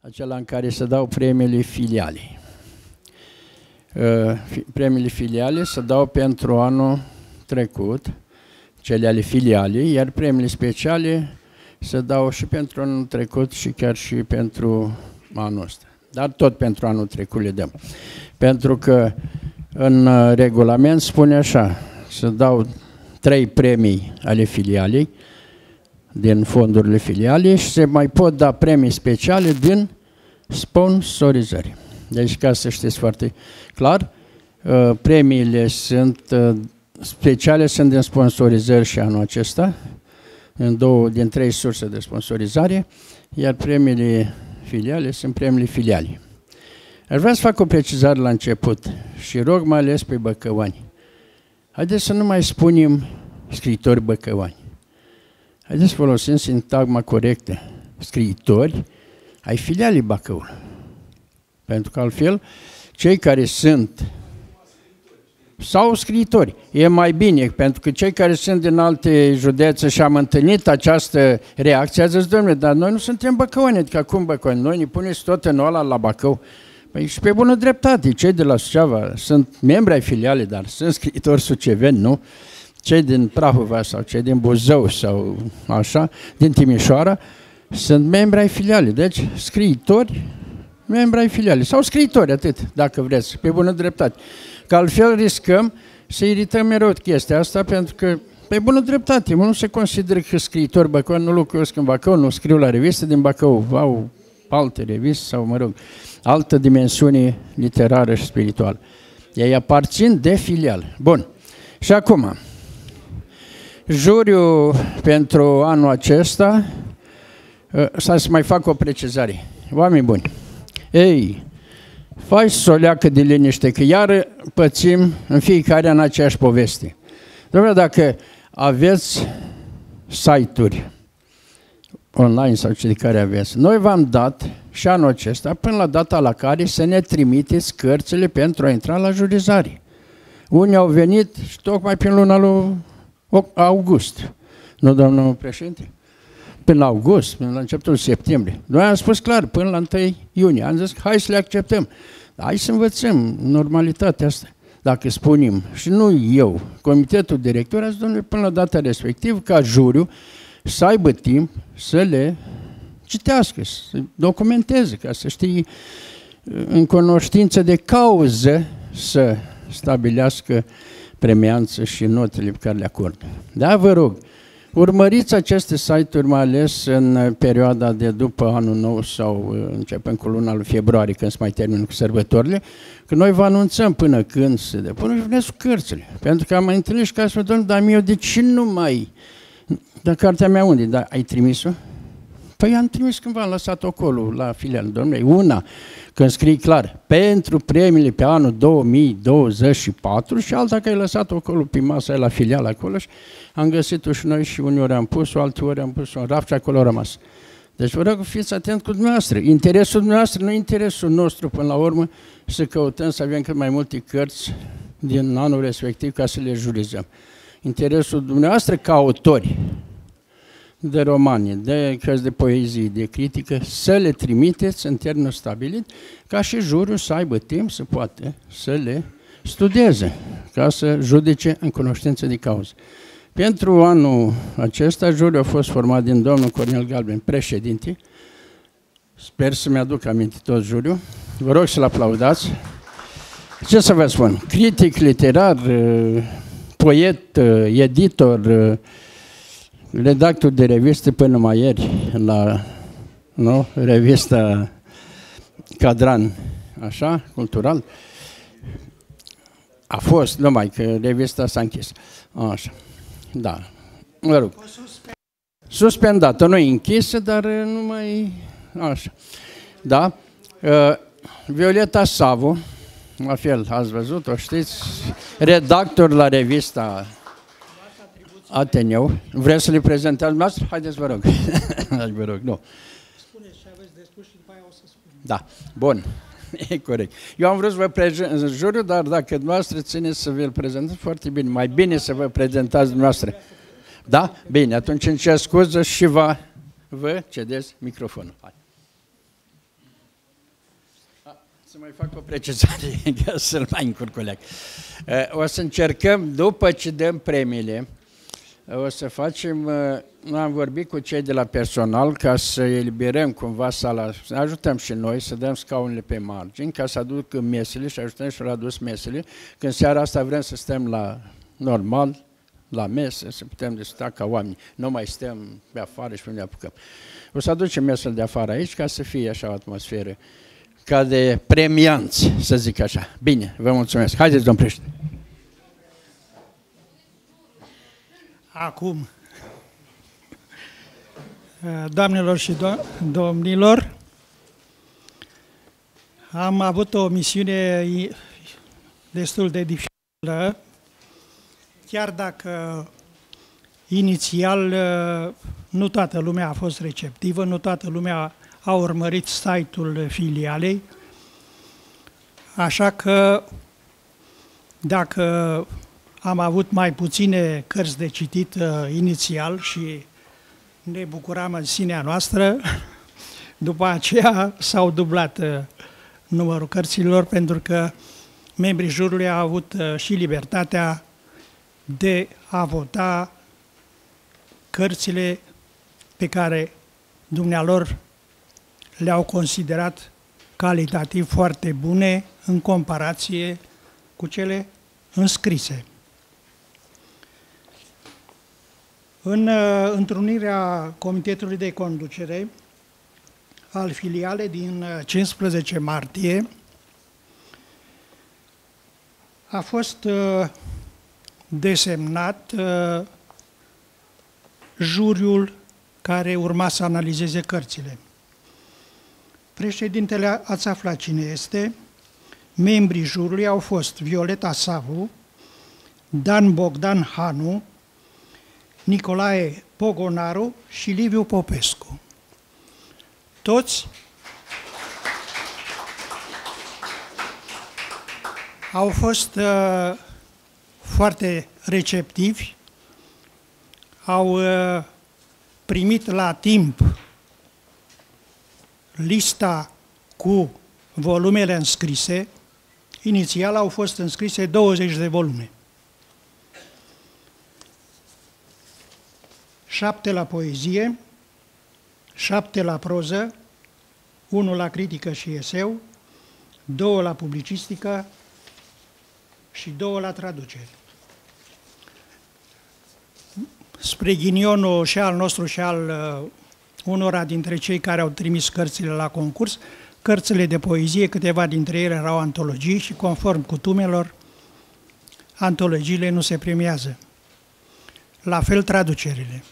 acela în care se dau premiile filiale. Premiile filiale se dau pentru anul trecut, cele ale filialei, iar premiile speciale se dau și pentru anul trecut și chiar și pentru anul ăsta. Dar tot pentru anul trecut le dăm. Pentru că în regulament spune așa, se dau 3 premii ale filialei, din fondurile filiale și se mai pot da premii speciale din sponsorizări. Deci, ca să știți foarte clar, premiile sunt speciale, sunt din sponsorizări și anul acesta, din 3 surse de sponsorizare, iar premiile filiale sunt premiile filiale. Aș vrea să fac o precizare la început și rog mai ales pe băcăuani. Haideți să nu mai spunem scriitori băcăuani. Haideți să folosim sintagma corectă. Scriitori ai filialei Bacăul. Pentru că altfel, cei care sunt sau scriitori, e mai bine, pentru că cei care sunt din alte județe și am întâlnit această reacție, a zis, domnule, dar noi nu suntem băcăuani, adică acum băcăuani, noi ne puneți tot în ăla la Bacău. Păi și pe bună dreptate, cei de la Suceava sunt membri ai filiale, dar sunt scriitori suceveni, nu? Cei din Prahova sau cei din Buzău sau așa, din Timișoara, sunt membri ai filiale. Deci, scriitori, membri ai filiale. Sau scriitori, atât, dacă vreți, pe bună dreptate. Că altfel riscăm să irităm mereu chestia asta, pentru că, pe bună dreptate, nu se consideră că scriitori băcăuani nu locuiesc în Bacău, nu scriu la reviste din Bacău, au alte reviste sau, mă rog, altă dimensiune literară și spirituală. Ei aparțin de filial. Bun. Și acum, juriul pentru anul acesta, să mai fac o precizare. Oameni buni, ei, faci să o leacă de liniște, că iar pățim în fiecare an aceeași poveste. Doamne, dacă aveți site-uri online sau ce de care aveți, noi v-am dat și anul acesta, până la data la care să ne trimiteți cărțile pentru a intra la jurizare. Unii au venit și tocmai prin luna lui august. Nu, domnul președinte? Până la august, până la începutul septembrie. Noi am spus clar, până la 1 iunie. Am zis, hai să le acceptăm. Hai să învățăm normalitatea asta. Dacă spunem, și nu eu, comitetul director, a zis, domnule, până la data respectivă, ca juriu, să aibă timp să le citească, să documenteze, ca să știe în cunoștință de cauză să stabilească premianță și notele pe care le acordă. Da, vă rog, urmăriți aceste site-uri, mai ales în perioada de după anul nou sau începând cu luna lui februarie, când se mai termină cu sărbătorile, că noi vă anunțăm până când se depune și veneți cu cărțile. Pentru că am mai întâlnit și ca să vă domnule, dar mie, de ce nu mai... Dar cartea mea unde? Da, ai trimis-o? Păi am trimis cândva, am lăsat acolo la filială, domnule, una, când scrie clar, pentru premiile pe anul 2024 și alta că ai lăsat acolo pe masă la filială acolo și am găsit-o și noi și uneori am pus-o, alteori am pus-o în raft și acolo a rămas. Deci vă rog, fiți atent cu dumneavoastră. Interesul dumneavoastră, nu interesul nostru până la urmă, să căutăm să avem cât mai multe cărți din anul respectiv ca să le jurizăm. Interesul dumneavoastră ca autori de romane, de cărți de poezie, de critică, să le trimiteți în termenul stabilit, ca și juriul să aibă timp să poată să le studieze, ca să judece în cunoștință de cauză. Pentru anul acesta, juriul a fost format din domnul Cornel Galben, președinte. Sper să-mi aduc aminte tot juriul. Vă rog să-l aplaudați. Ce să vă spun? Critic literar, poet, editor, redactor de reviste până mai ieri la revista Cadran, așa, cultural. A fost, numai că revista s-a închis. Așa, da, mă rog. Suspendată, nu e închisă, dar nu mai, așa. Da, Violeta Savu, la fel, ați văzut, o știți, redactor la revista Ateneu. Vreți să le prezentați dumneavoastră? Haideți, vă rog. Vă rog, nu. Spuneți ce aveți de spus și după aia o să spun. Da, bun. E corect. Eu am vrut să vă prezint juriul, dar dacă dumneavoastră țineți să vi-l prezentați, foarte bine. Mai bine să vă prezentați dumneavoastră. Da? Bine, atunci îmi cer scuză și vă cedez microfonul. Hai. Să mai fac o precizare, ca să-l mai încurculeac. O să încercăm, după ce dăm premiile, o să facem, am vorbit cu cei de la personal ca să eliberăm cumva sala, să ajutăm și noi să dăm scaunele pe margini, ca să aduc mesele și ajutăm și la adus mesele. Când seara asta vrem să stăm la normal, la mese, să putem discuta ca oameni. Nu mai stăm pe afară și pe unde apucăm. O să aducem mesele de afară aici ca să fie așa o atmosferă ca de premianți, să zic așa. Bine, vă mulțumesc. Haideți, domn președinte. Acum, doamnelor și domnilor, am avut o misiune destul de dificilă, chiar dacă inițial nu toată lumea a fost receptivă, nu toată lumea a urmărit site-ul filialei, așa că dacă am avut mai puține cărți de citit inițial și ne bucuram în sinea noastră, după aceea s-au dublat numărul cărților pentru că membrii jurului au avut și libertatea de a vota cărțile pe care dumnealor le-au considerat calitativ foarte bune în comparație cu cele înscrise. În întrunirea Comitetului de Conducere al filialei din 15 martie a fost desemnat juriul care urma să analizeze cărțile. Președintele, ați aflat cine este. Membrii juriului au fost Violeta Savu, Dan Bogdan Hanu, Nicolae Pogonaru și Liviu Popescu. Toți au fost foarte receptivi, au primit la timp lista cu volumele înscrise. Inițial au fost înscrise 20 de volume. 7 la poezie, 7 la proză, 1 la critică și eseu, 2 la publicistică și 2 la traducere. Spre ghinionul și al nostru și al unora dintre cei care au trimis cărțile la concurs, cărțile de poezie, câteva dintre ele erau antologii și conform cutumelor, antologiile nu se premiază. La fel traducerile.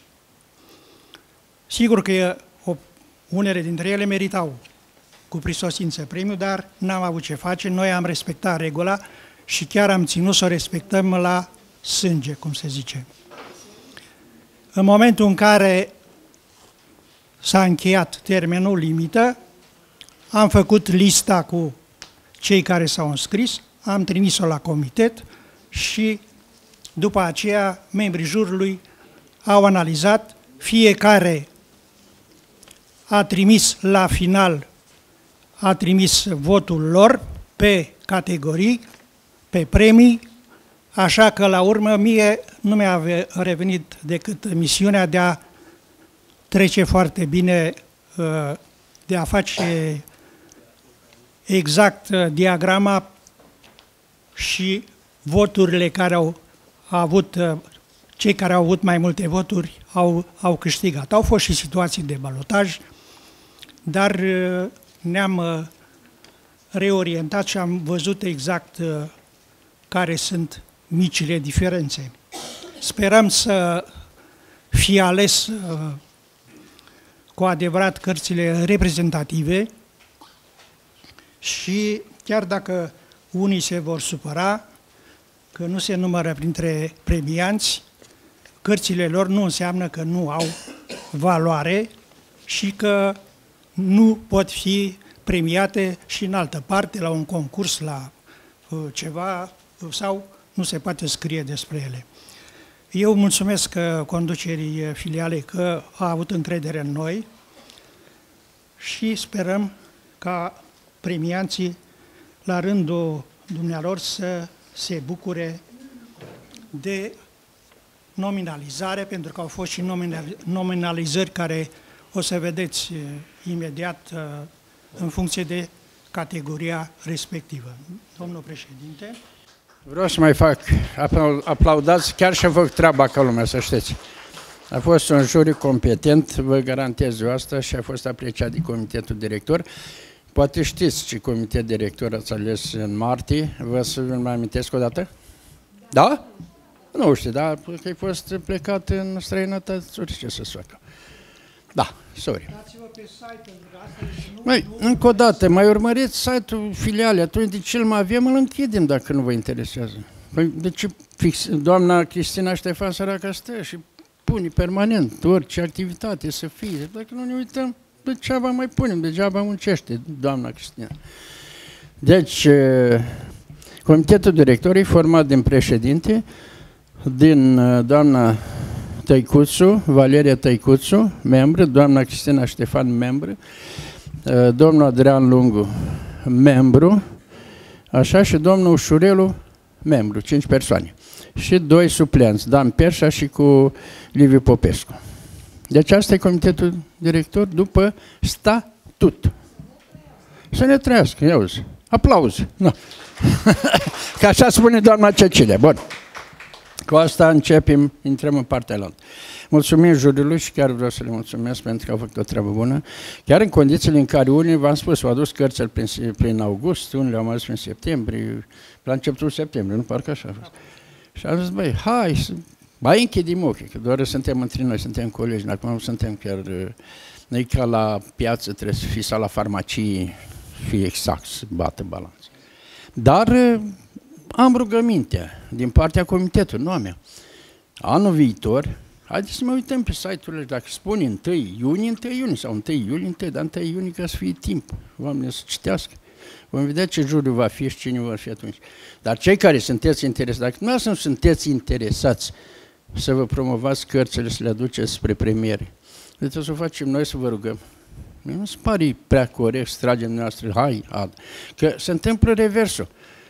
Sigur că unele dintre ele meritau cu prisosință premiu, dar n-am avut ce face, noi am respectat regula și chiar am ținut să o respectăm la sânge, cum se zice. În momentul în care s-a încheiat termenul limită, am făcut lista cu cei care s-au înscris, am trimis-o la comitet și după aceea membrii jurului au analizat, fiecare a trimis la final, a trimis votul lor pe categorii, pe premii, așa că la urmă mie nu mi-a revenit decât misiunea de a trece foarte bine, de a face exact diagrama și voturile care au avut, cei care au avut mai multe voturi au câștigat. Au fost și situații de balotaj, dar ne-am reorientat și am văzut exact care sunt micile diferențe. Sperăm să fie ales cu adevărat cărțile reprezentative și chiar dacă unii se vor supăra că nu se numără printre premianți, cărțile lor nu înseamnă că nu au valoare și că nu pot fi premiate și în altă parte, la un concurs, la ceva, sau nu se poate scrie despre ele. Eu mulțumesc conducerii filialei că a avut încredere în noi și sperăm ca premianții la rândul dumnealor să se bucure de nominalizare, pentru că au fost și nominalizări care o să vedeți imediat în funcție de categoria respectivă. Domnul președinte. Vreau să mai fac, aplaudați, chiar și-a făcut treaba ca lumea, să știți. A fost un juriu competent, vă garantez eu asta, și a fost apreciat de comitetul director. Poate știți ce comitet director ați ales în martie, vă să vă mai amintesc o dată? Da? Nu știu, dar că ai fost plecat în străinătate, ce să facă. Da, sorry. Măi, încă o dată, mai urmăriți site-ul filiale, atunci de ce îl mai avem, îl închidem dacă nu vă interesează. Păi de ce doamna Cristina Ștefan săraca stă și pune permanent orice activitate să fie. Dacă nu ne uităm, degeaba mai punem, degeaba muncește doamna Cristina. Deci, comitetul director e format din președinte, din doamna Tăicuțu, Valeria Tăicuțu, membră, doamna Cristina Ștefan, membră, domnul Adrian Lungu, membru, așa, și domnul Ușurelu, membru, 5 persoane. Și 2 supleanți, Dan Perșa și cu Liviu Popescu. Deci asta e comitetul director după statut. Să ne trăiască, iauzi, aplauze. No. Că așa spune doamna Cecilia. Bun. Cu asta începem, intrăm în partea lor. Mulțumim juriului și chiar vreau să le mulțumesc pentru că au făcut o treabă bună. Chiar în condițiile în care unii, v-am spus, au adus cărțile prin august, unele au adus prin septembrie, la începutul septembrie, nu parcă așa a fost. Și am zis, băi, hai, mai închidem ochii, că doar suntem între noi, suntem colegi, acum nu suntem chiar, noi ca la piață trebuie să fii sau la farmacie, fie exact, să bată balanță. Dar am rugămintea din partea comitetului, nu a mea. Anul viitor, haideți să mă uităm pe site-urile, dacă spune 1 iunie, 1 iunie, sau 1 iulie, 1, dar 1 iunie ca să fie timp, oamenii să citească. Vom vedea ce juriu va fi și cine va fi atunci. Dar cei care sunteți interesați, dacă nu sunteți interesați să vă promovați cărțile, să le aduceți spre premiere, deci o să o facem noi, să vă rugăm. Nu se pare prea corect să tragem noastră, hai, ad. Că se întâmplă reversul.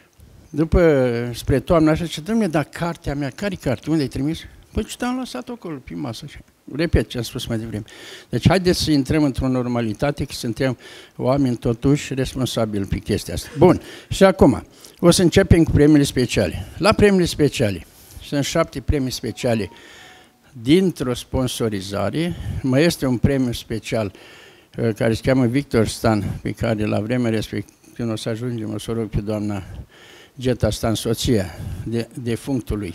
După, spre toamnă, așa, ce dom'le, dar cartea mea, care carte? Unde ai trimis? Păi ce te-am lăsat acolo, pe masă, așa. Repet ce am spus mai devreme. Deci haideți să intrăm într-o normalitate, că suntem oameni totuși responsabili pe chestia asta. Bun, și acum, o să începem cu premiile speciale. La premiile speciale, sunt 7 premii speciale dintr-o sponsorizare. Mai este un premiu special care se cheamă Victor Stan, pe care la vremea respectivă, când o să ajungem, o să rog pe doamna Geta Stan, soția defunctului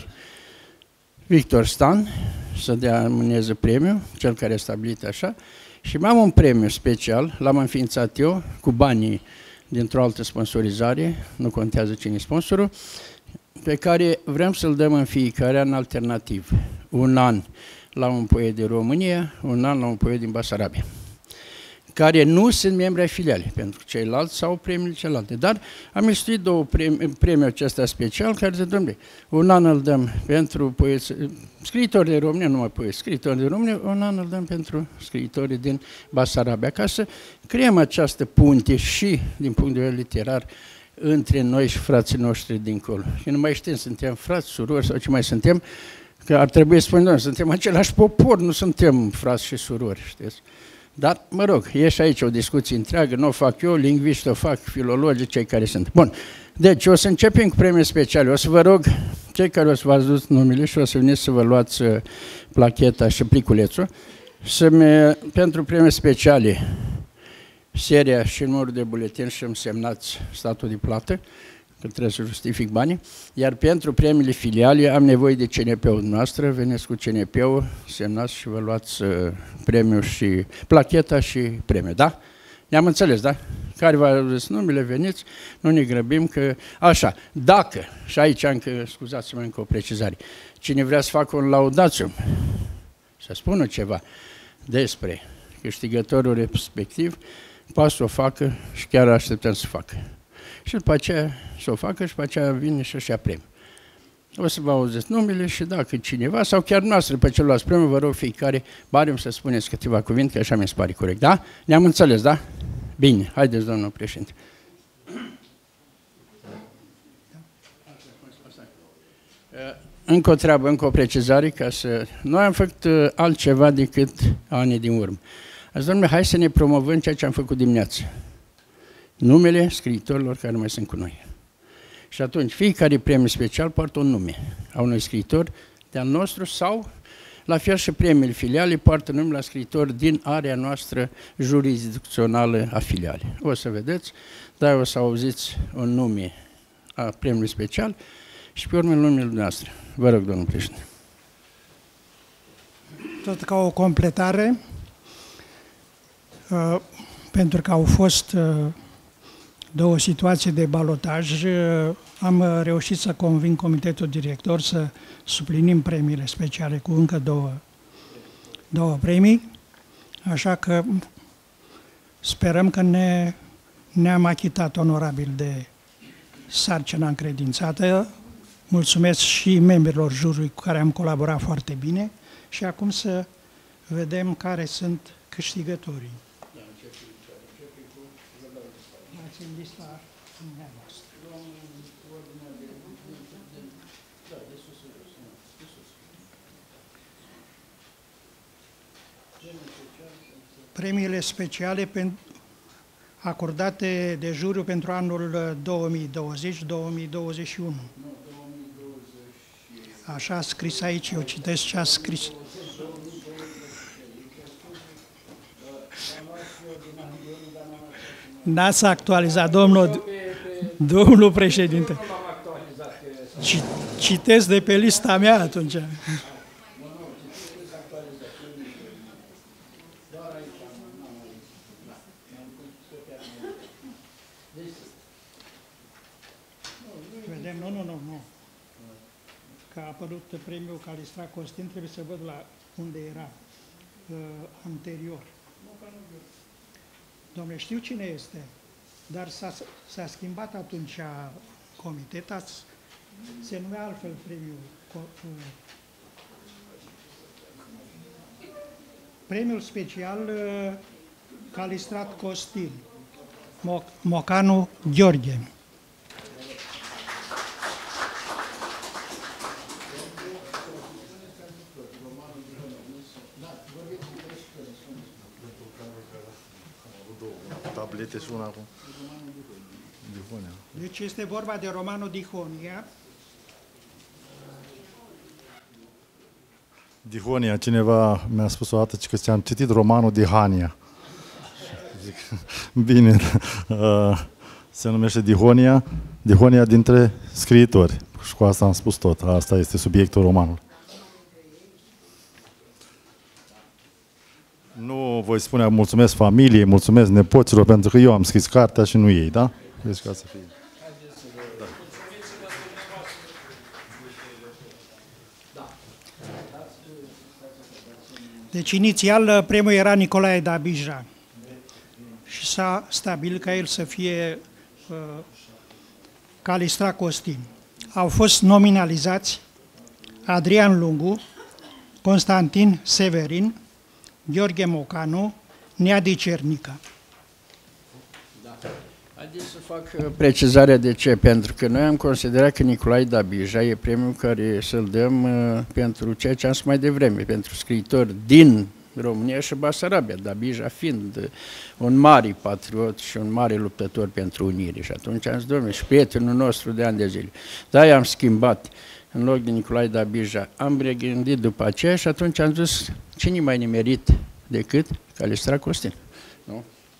Victor Stan, să dea mâneză premiu, cel care a stabilit așa, și mai am un premiu special, l-am înființat eu, cu banii dintr-o altă sponsorizare, nu contează cine e sponsorul, pe care vrem să-l dăm în fiecare an alternativ. Un an la un poet din România, un an la un poet din Basarabia, care nu sunt membri ai filiale, pentru că ceilalți sau premiile celelalte. Dar am instituit 2 premii acestea special, care se domnule, un an îl dăm pentru poeți, scriitori de România, nu mai poeți, scriitori de România, un an îl dăm pentru scriitorii din Basarabia, ca să creăm această punte și, din punct de vedere literar, între noi și frații noștri dincolo. Și nu mai știm, suntem frați, surori sau ce mai suntem, că ar trebui să spunem, suntem același popor, nu suntem frați și surori, știți? Dar, mă rog, e și aici o discuție întreagă, nu o fac eu, lingviști o fac, filologii, cei care sunt. Bun, deci o să începem cu premii speciale. O să vă rog, cei care o să vă aduc numele și o să veniți să vă luați placheta și pliculețul, pentru premii speciale, seria și numărul de buletin și îmi semnați statul de plată, că trebuie să justific banii, iar pentru premiile filiale am nevoie de CNP-ul noastră, veniți cu CNP-ul, semnați și vă luați premiul și placheta și premiul, da? Ne-am înțeles, da? Care v-a zis numele, veniți, nu ne grăbim că... Așa, dacă, și aici încă, scuzați-mă încă o precizare, cine vrea să facă un laudațiu, să spună ceva despre câștigătorul respectiv, poate să o facă și chiar așteptăm să facă. Și după aceea să o facă și după aceea vine și-și ia premiu. O să vă auziți numele și dacă cineva, sau chiar noastră pe celălalt premiu, vă rog fiecare, barem să spuneți câteva cuvinte, că așa mi se pare corect, da? Ne-am înțeles, da? Bine, haideți, domnul președinte. încă o treabă, încă o precizare, ca să... Noi am făcut altceva decât anii din urmă. Azi, domnule, hai să ne promovăm ceea ce am făcut dimineață. Numele scriitorilor care mai sunt cu noi. Și atunci, fiecare premiu special poartă un nume a unui scriitor de-al nostru sau, la fel și premiile filiale, poartă nume la scriitori din area noastră jurisdicțională a filiale. O să vedeți, dar o să auziți un nume a premiului special și pe urmă numele noastre. Vă rog, domnul președinte. Tot ca o completare, pentru că au fost două situații de balotaj, am reușit să conving comitetul director să suplinim premiile speciale cu încă două premii, așa că sperăm că ne-am achitat onorabil de sarcina încredințată. Mulțumesc și membrilor jurului cu care am colaborat foarte bine și acum să vedem care sunt câștigătorii. Premiile speciale acordate de juriu pentru anul 2020-2021. Așa a scris aici, eu citesc ce a scris. N-ați actualizat, domnul președinte. Citesc de pe lista mea atunci. Vedem, nu. Că a apărut premiul Calistra Costin, trebuie să văd la unde era anterior. Dom'le, știu cine este, dar s-a schimbat atunci comitet, se numea altfel premiul. Premiul special Calistrat Costin, Mocanu Gheorghe. Tablete și una cu Dihonia. Deci este vorba de romanul Dihonia. Dihonia, cineva mi-a spus o dată că ți-am citit romanul Dihania. Zic, bine, se numește Dihonia, Dihonia dintre scriitori. Și cu asta am spus tot. Asta este subiectul romanului. Nu voi spune mulțumesc familiei, mulțumesc nepoților, pentru că eu am scris cartea și nu ei, da? Deci ca să fie. Deci inițial premiul era Nicolae Dabija și s-a stabilit ca el să fie Calistra Costin. Au fost nominalizați Adrian Lungu, Constantin Severin, Gheorghe Mocanu, Neadi Cernica. Haideți să fac precizarea de ce, pentru că noi am considerat că Nicolae Dabija e premiul care să-l dăm pentru ceea ce am spus mai devreme, pentru scriitori din România și Basarabia, Dabija fiind un mare patriot și un mare luptător pentru unire. Și atunci am zis, domnule, și prietenul nostru de ani de zile. Da, i-am schimbat în loc de Nicolae Dabija. Am regândit după aceea și atunci am zis, cine mai nimerit decât Calistra Costin? Nu?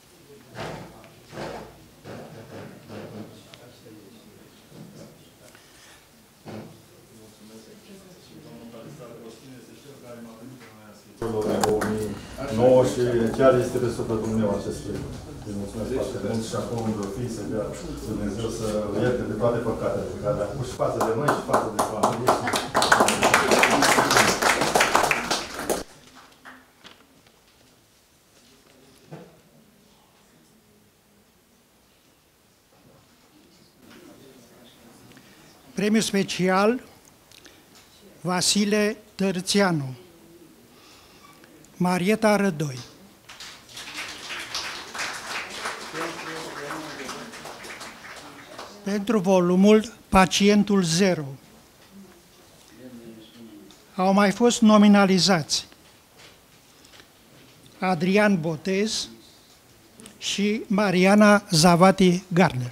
Și chiar este pe sufletul meu acest lucru. Îi mulțumesc foarte mult și acum îmi fi să dea Dumnezeu să ierte de toate păcatele pe care le-a pus și față de noi și față de familie. Premiul special Vasile Tărțianu, Marieta Rădoi. Pentru volumul Pacientul Zero. au mai fost nominalizați Adrian Botez și Mariana Zavati Garner.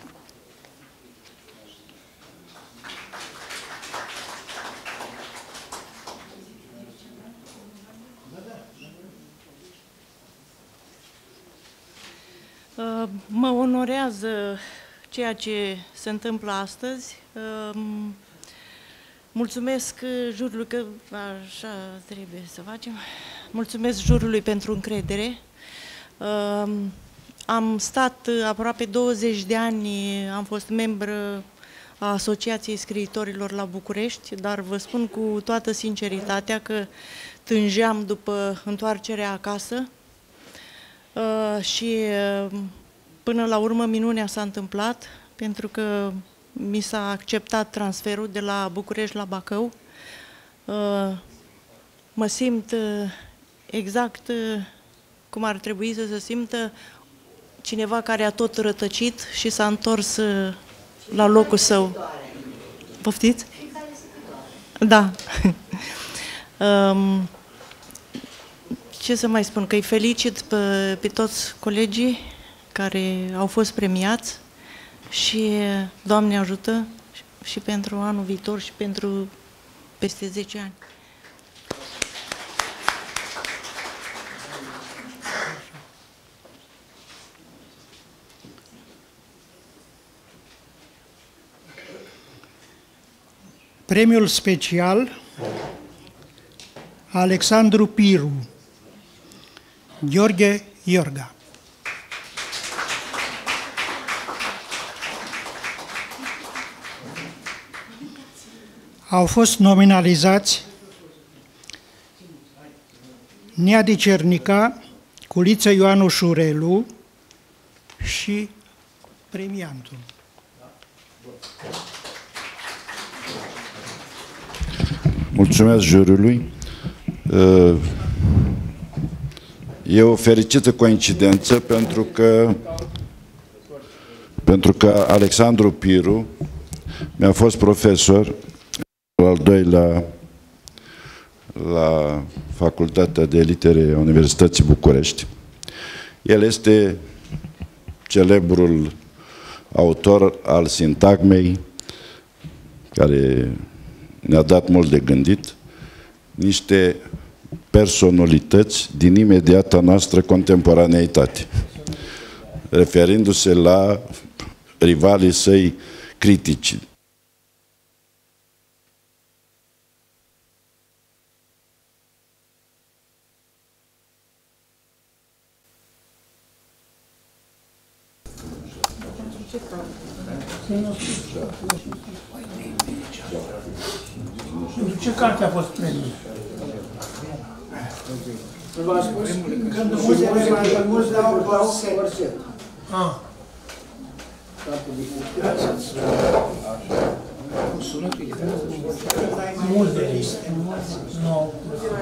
Mă onorează ceea ce se întâmplă astăzi. Mulțumesc jurului, că așa trebuie să facem. Mulțumesc jurului pentru încredere. Am stat aproape 20 de ani, am fost membră a Asociației Scriitorilor la București, dar vă spun cu toată sinceritatea că tângeam după întoarcerea acasă și până la urmă minunea s-a întâmplat, pentru că mi s-a acceptat transferul de la București la Bacău. Mă simt exact cum ar trebui să se simtă cineva care a tot rătăcit și s-a întors la locul său. Poftiți? Da. Ce să mai spun? Că îi felicit pe toți colegii care au fost premiați și Doamne ajută și pentru anul viitor și pentru peste 10 ani. Premiul special Alexandru Piru, Gheorghe Iorga. Au fost nominalizați Neadi Cernica, Culiță Ioanu Șurelu și premiantul. Mulțumesc jurului. E o fericită coincidență pentru că Alexandru Piru mi-a fost profesor al doilea la Facultatea de Litere a Universității București. El este celebrul autor al sintagmei, care ne-a dat mult de gândit, niște personalități din imediata noastră contemporaneitate, referindu-se la rivalii săi critici. Pentru ce carte a fost premiul? V-a spus? Când mulți dau corset. Mulți de liste. Nu.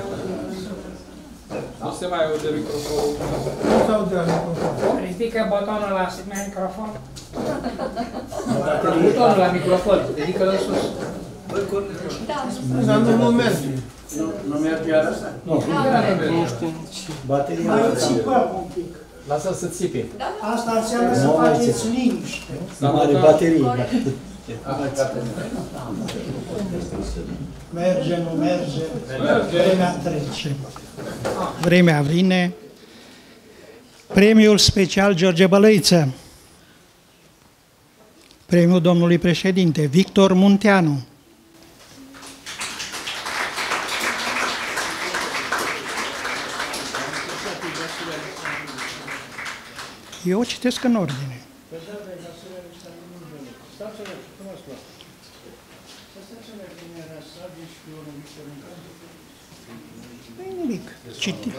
Nu se mai aude microfonul. Nu se aude microfonul. Ridică butonul la microfon. Butonul la microfon, ridică-l sus. Dar nu merge. Nu merge iar asta? Nu. Bateria mai țipă un pic. Lasă-l să țipe. Asta înseamnă să faceți liniște. Mare baterie. Merge, nu merge. Vremea trece. Vremea vine. Premiul special George Bălăiță. Premiul domnului președinte Victor Munteanu. Eu o citesc în ordine. Nimic. Citi.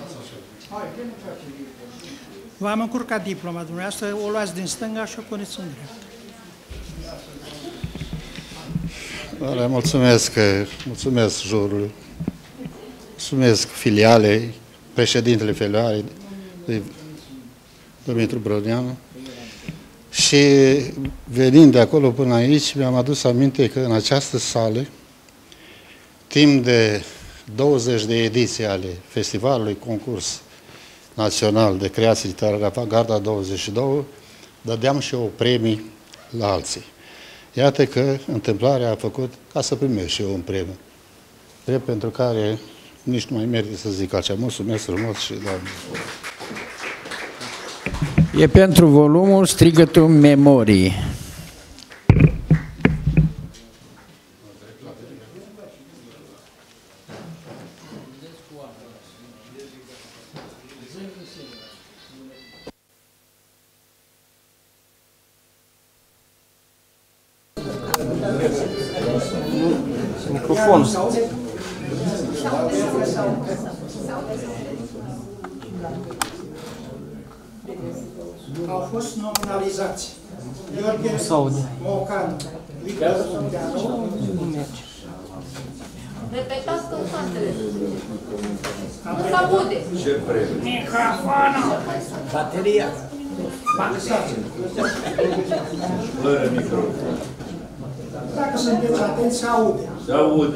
V-am încurcat diploma dumneavoastră, o luați din stânga și o puneți în dreapta. Mulțumesc jurului, mulțumesc filialei, președintele filialei, Dumitru Brădeanu. Și venind de acolo până aici, mi-am adus aminte că în această sală, timp de 20 de ediții ale festivalului, concurs național de creații literare Garda 22, dădeam și o premii la alții. Iată că întâmplarea a făcut ca să primesc și eu un premiu. Drept pentru care nici nu mai merită să zic așa. Mulțumesc frumos și Doamne. E pentru volumul Strigătul Memorii. Microfon. Au fost nominalizați Gheorghe Mocan, Victor Munteanu. Repetați constantele. Nu se aude. Microfonul! Bateria! Fără microfon. Dacă sunteți atenți, se aude. Se aude.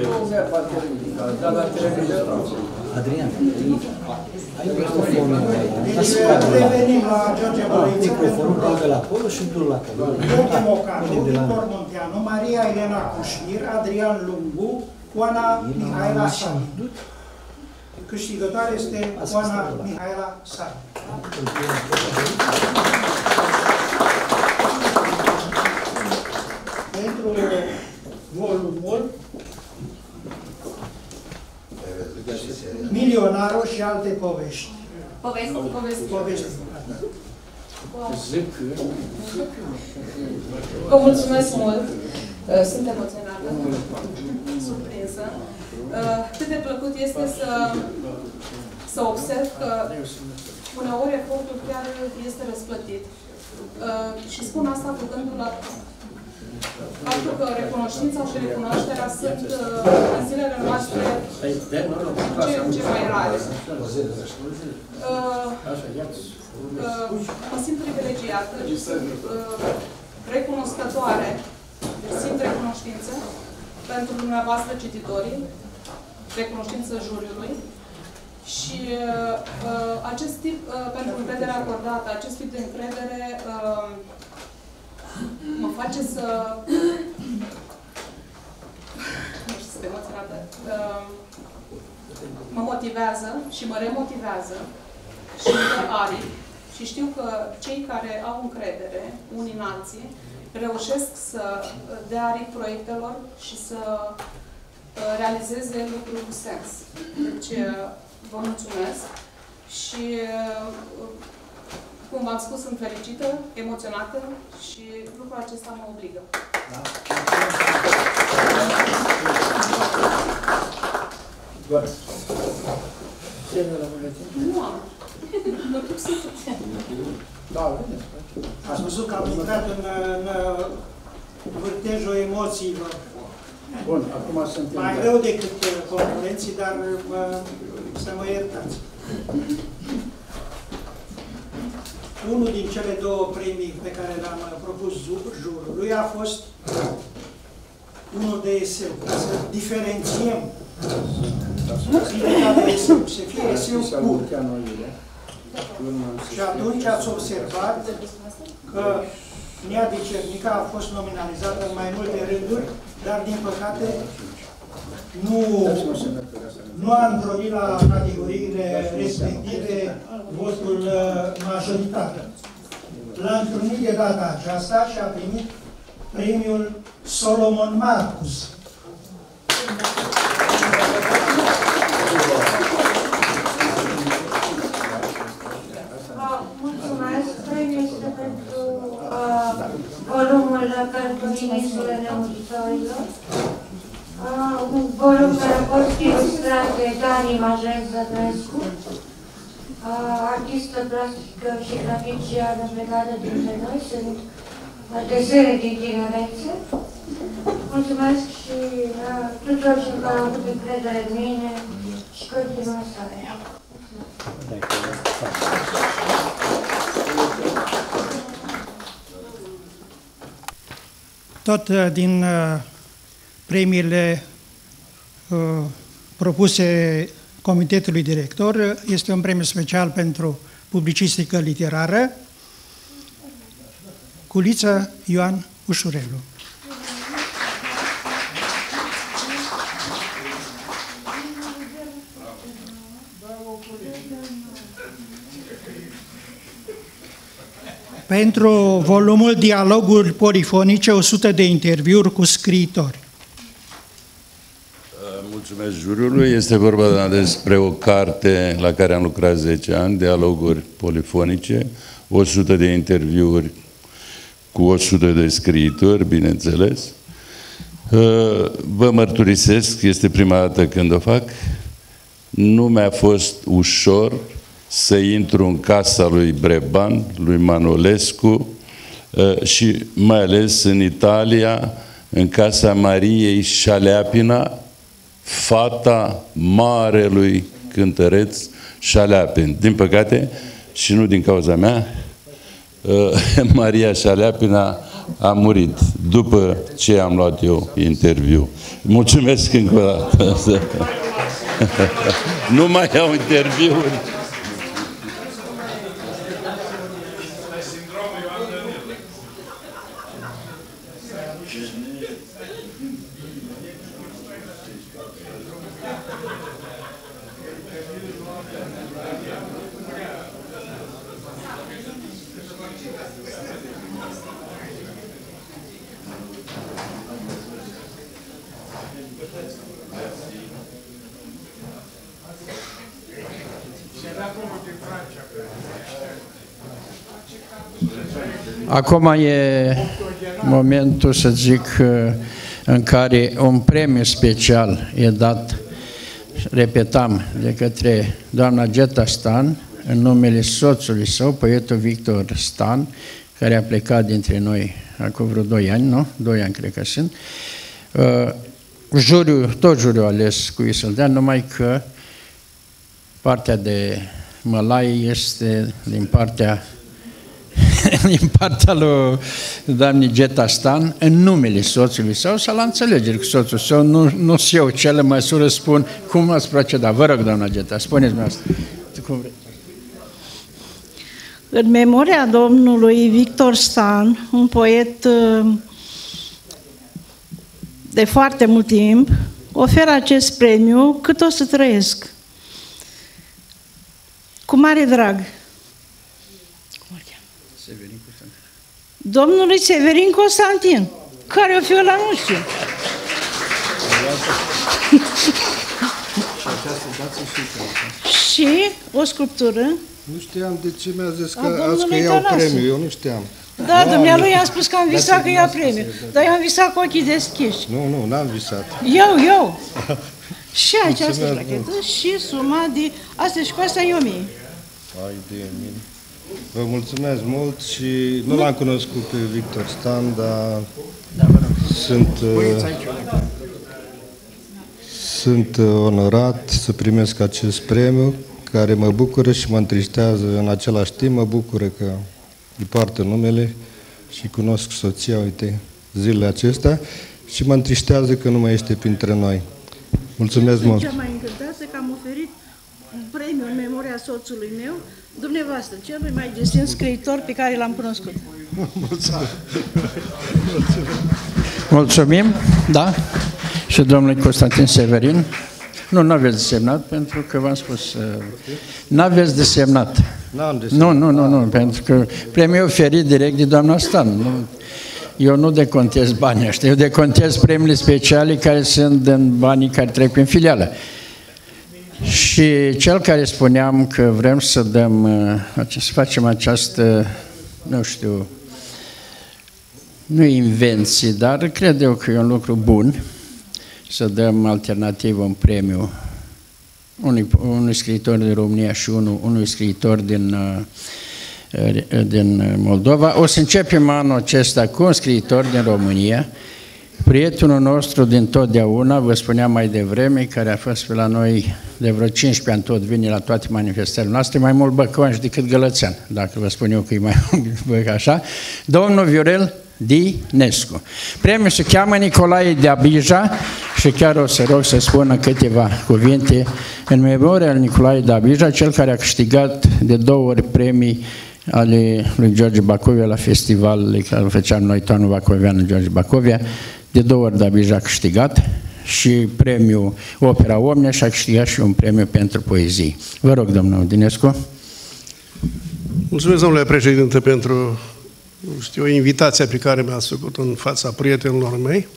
Adrian, ai microfonul. Deci revenim la George Bălăiță pentru la acolo și tu la acolo. Gheorghe Mocanu, Victor Munteanu, Maria Elena Cușnir, Adrian Lungu, Oana Mihaela Sani. Câștigătoare este Oana Mihaela Sani. Pentru volumul Milionarul și alte povești. Povesti. Vă mulțumesc mult. Sunt emoționată, surprinsă. Cât de plăcut este să observ că uneori efortul chiar este răsplătit. Și spun asta făcându-l la faptul că recunoștința și recunoașterea sunt în zilele noastre ce mai rare. Mă simt privilegiată, sunt recunoscătoare, simt recunoștință pentru dumneavoastră cititorii, recunoștință juriului și acest tip, pentru încrederea acordată, acest tip de încredere mă face să... Nu știu, sunt emoționată. Mă motivează și mă remotivează și îmi dă aripi. Și știu că cei care au încredere, unii în alții, reușesc să dea aripi proiectelor și să realizeze lucruri cu sens. Deci, vă mulțumesc și cum v-am spus, sunt fericită, emoționată și lucrul acesta mă obligă. Da. Nu am. Ați văzut că am intrat în vârtejul emoțiilor. Bun, acum suntem... Mai greu decât concurenții, dar să mă iertați. Unul din cele două premii pe care le-am propus jurului a fost unul de eseu, ca să diferențiem zilele de eseu, să fie eseu pur. Și atunci ați observat că Neadi Cernica a fost nominalizată în mai multe rânduri, dar din păcate nu a întrunit la categoriile respective votul majoritar. L-a întrunit de data aceasta și a primit premiul Solomon Marcus. Mulțumesc. Premiul este pentru volumul Călătorii insulele Muritorilor. Un volum care a fost ilustrat de Dani Majel Zădrescu, artistă plastică și graficiană plecată dintre noi, sunt desene din tinerețe. Mulțumesc și tuturor celor care au avut încredere în mine și continuă să avem. Tot din premiile propuse comitetului director. Este un premiu special pentru publicistică literară. Culiță Ioan Ușurelu. Pentru volumul Dialoguri polifonice, 100 de interviuri cu scriitori. Mulțumesc juriului. Este vorba despre o carte la care am lucrat 10 ani, Dialoguri polifonice, 100 de interviuri cu 100 de scriitori, bineînțeles. Vă mărturisesc, este prima dată când o fac, nu mi-a fost ușor să intru în casa lui Breban, lui Manolescu și mai ales în Italia, în casa Mariei Șaleapina, fata marelui cântăreț Șaleapin. Din păcate, și nu din cauza mea, Maria Șaleapina a murit după ce am luat eu interviu. Mulțumesc încă o dată. Nu mai au interviuri. Acum e momentul, să zic, în care un premiu special e dat, repetam, de către doamna Geta Stan, în numele soțului său, poetul Victor Stan, care a plecat dintre noi acum vreo 2 ani, nu? 2 ani cred că sunt. Tot juriul ales cu să-l dea, numai că partea de mălai este din partea lui doamnei Geta Stan, în numele soțului său, sau la înțelegere cu soțul său, nu știu eu ce măsură spun, cum ați procedat. Vă rog, doamna Geta, spuneți-mi asta. În memoria domnului Victor Stan, un poet de foarte mult timp, ofer acest premiu cât o să trăiesc. Cu mare drag. Domnului Severin Constantin, care o fi ăla, nu știu. Și o sculptură. Nu știam de ce mi-a zis că azi că iau premiu, eu nu știam. Da, dumnealui a spus că am visat că ia premiu, dar eu am visat cu ochii deschiși. Nu, n-am visat. Eu. Și această plachetă și suma de... Astea și cu asta e 1000. Hai de mine. Vă mulțumesc mult și nu l-am cunoscut pe Victor Stan, dar sunt onorat să primesc acest premiu, care mă bucură și mă întristează în același timp. Mă bucură că îi poartă numele și cunosc soția, uite, zilele acestea, și mă întristează că nu mai este printre noi. Mulțumesc mult! Cea mai încântată că am oferit un premiu în memoria soțului meu, dumneavoastră, cel mai distinct scriitor pe care l-am cunoscut. Mulțumim, da, și domnului Constantin Severin. Nu aveți desemnat, pentru că v-am spus, n-aveți desemnat. Nu, pentru că premiul oferit direct de doamna Stan. Eu nu decontez banii ăștia, eu decontez premiile speciale care sunt din banii care trec prin filială. Și cel care spuneam că vrem să dăm, să facem această, nu știu, nu invenție, dar cred eu că e un lucru bun să dăm alternativ un premiu unui scriitor din România și unui scriitor din Moldova. O să începem anul acesta cu un scriitor din România, prietenul nostru din totdeauna, vă spuneam mai devreme, care a fost pe la noi de vreo 15 ani, tot vine la toate manifestările noastre, mai mult băcoanș decât gălățean, dacă vă spun eu că e mai mult așa, domnul Viorel Dinescu. Premiul se cheamă Nicolae Dabija și chiar o să rog să spună câteva cuvinte în memoria lui Nicolae Dabija, cel care a câștigat de 2 ori premii ale lui George Bacovia la festivalul care îl făceam noi, Toanul Bacovian în George Bacovia. De 2 ori Dabija a câștigat și premiul Opera Omnia și a câștigat și un premiu pentru poezie. Vă rog, domnul Dinescu. Mulțumesc, domnule președinte, pentru invitația pe care mi-ați făcut în fața prietenilor mei.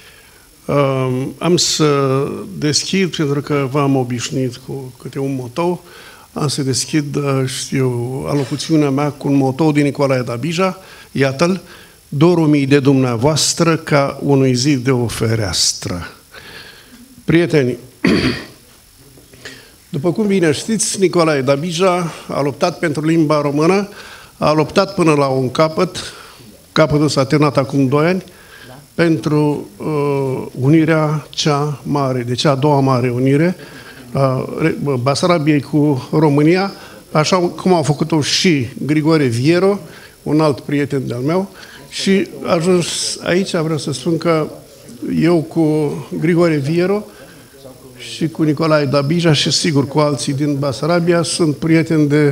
Am să deschid, pentru că v-am obișnuit cu câte un motou, am să deschid, alocuțiunea mea cu un motou din Nicolae Dabija. Iată-l: dorul mii de dumneavoastră ca unui zid de o fereastră. Prieteni, după cum bine știți, Nicolae Dabija a luptat pentru limba română, a luptat până la un capăt, capătul s-a terminat acum 2 ani, pentru unirea cea mare, deci a doua mare unire a Basarabiei cu România, așa cum a făcut-o și Grigore Viero, un alt prieten de-al meu, și ajuns aici, vreau să spun că eu cu Grigore Viero și cu Nicolae Dabija și sigur cu alții din Basarabia sunt prieteni de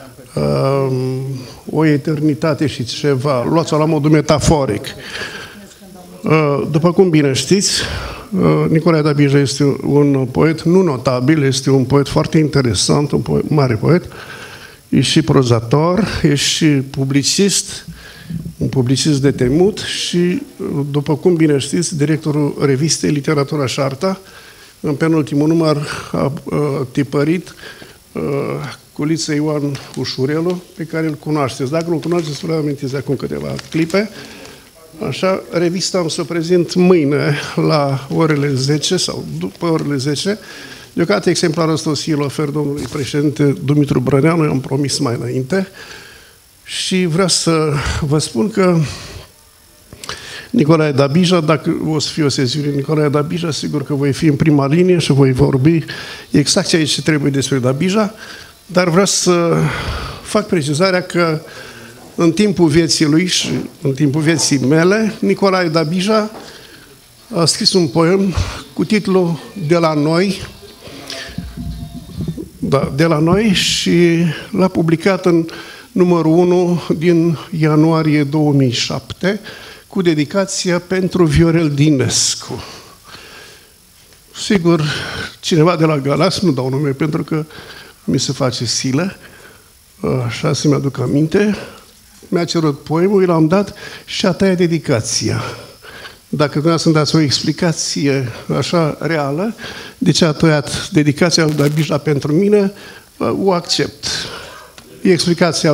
o eternitate și ceva, luați-o la modul metaforic. După cum bine știți, Nicolae Dabija este un poet nu notabil, este un poet foarte interesant, un mare poet, e și prozator, e și publicist, un publicist de temut și, după cum bine știți, directorul revistei Literatura și Arta, în penultimul număr a tipărit Culiță Ioan Ușurelu, pe care îl cunoașteți. Dacă nu-l cunoașteți, vă amintiți acum câteva clipe. Așa, revista am să o prezint mâine la orele 10 sau după orele 10. Deocamdată exemplarul ăsta o să-l ofer domnului președinte Dumitru Brăneanu, eu am promis mai înainte. Și vreau să vă spun că Nicolae Dabija, dacă o să fie o sesiune Nicolae Dabija, sigur că voi fi în prima linie și voi vorbi exact ce trebuie despre Dabija, dar vreau să fac precizarea că în timpul vieții lui și în timpul vieții mele, Nicolae Dabija a scris un poem cu titlul De la noi, da, De la noi, și l-a publicat în numărul 1 din ianuarie 2007, cu dedicația pentru Viorel Dinescu. Sigur, cineva de la Galați, nu dau nume pentru că mi se face silă, așa să mi-aduc aminte, mi-a cerut poemul, l-am dat și a tăiat dedicația. Dacă dumneavoastră îmi dați o explicație așa reală, de ce a tăiat dedicația lui Dabija pentru mine, o accept. Explicația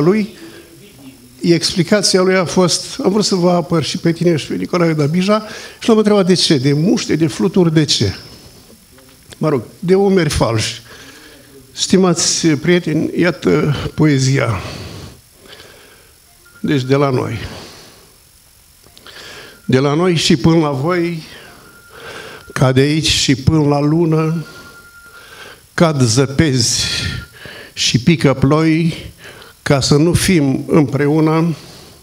lui a fost, am vrut să vă apăr și pe tine și pe Nicolae Dabija și l-am întrebat de ce, de muște, de fluturi, de ce? Mă rog, de umeri falși. Stimați prieteni, iată poezia. Deci de la noi. De la noi și până la voi, ca de aici și până la lună, cad zăpezi și pică ploi, ca să nu fim împreună.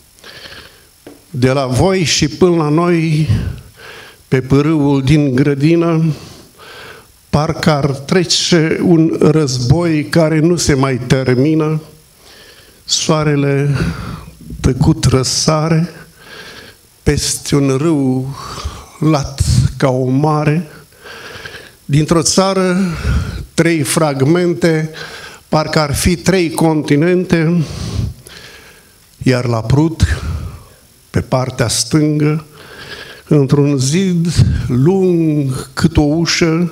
De la voi și până la noi, pe pârâul din grădină, parcă ar trece un război care nu se mai termină. Soarele tăcut răsare peste un râu lat ca o mare. Dintr-o țară, 3 fragmente, parcă ar fi 3 continente, iar la Prut, pe partea stângă, într-un zid lung cât o ușă,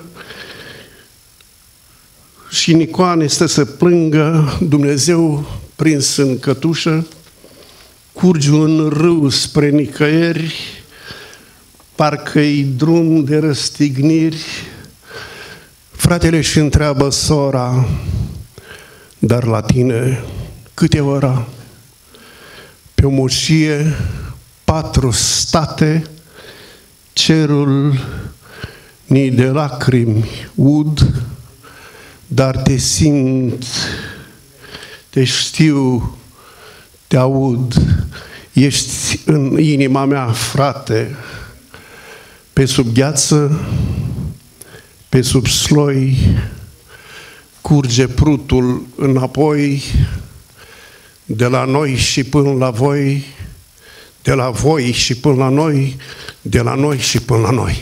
și Nicoane stă să plângă, Dumnezeu prins în cătușă, curge un râu spre nicăieri, parcă-i drum de răstigniri. Fratele își întreabă sora, dar la tine câte ora? Pe o moșie 4 state, cerul ni de lacrimi ud, dar te simt, te știu, te aud, Ești în inima mea, frate, pe sub gheață, pe sub sloi, curge prutul înapoi, de la noi și până la voi, de la voi și până la noi, de la noi și până la noi.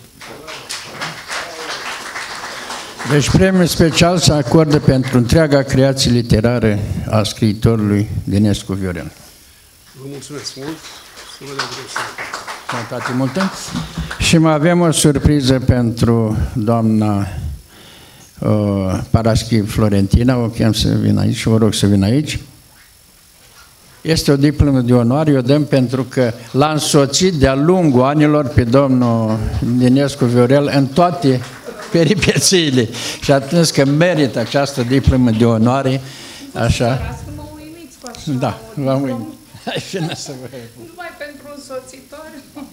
Deci premiul special se acordă pentru întreaga creație literară a scriitorului Dinescu Viorel. Vă mulțumesc mult. Să vă dea Sănătate multă. Și mai avem o surpriză pentru doamna Paraschi Florentina. O chem să vină aici și vă rog să vină aici. Este o diplomă de onoare, o dăm pentru că l-a însoțit de-a lungul anilor pe domnul Dinescu Viorel în toate peripețiile. Și atunci că merită această diplomă de onoare, așa. Da, v-am uimit. Hai, vină să vă... Numai pentru însoțitor.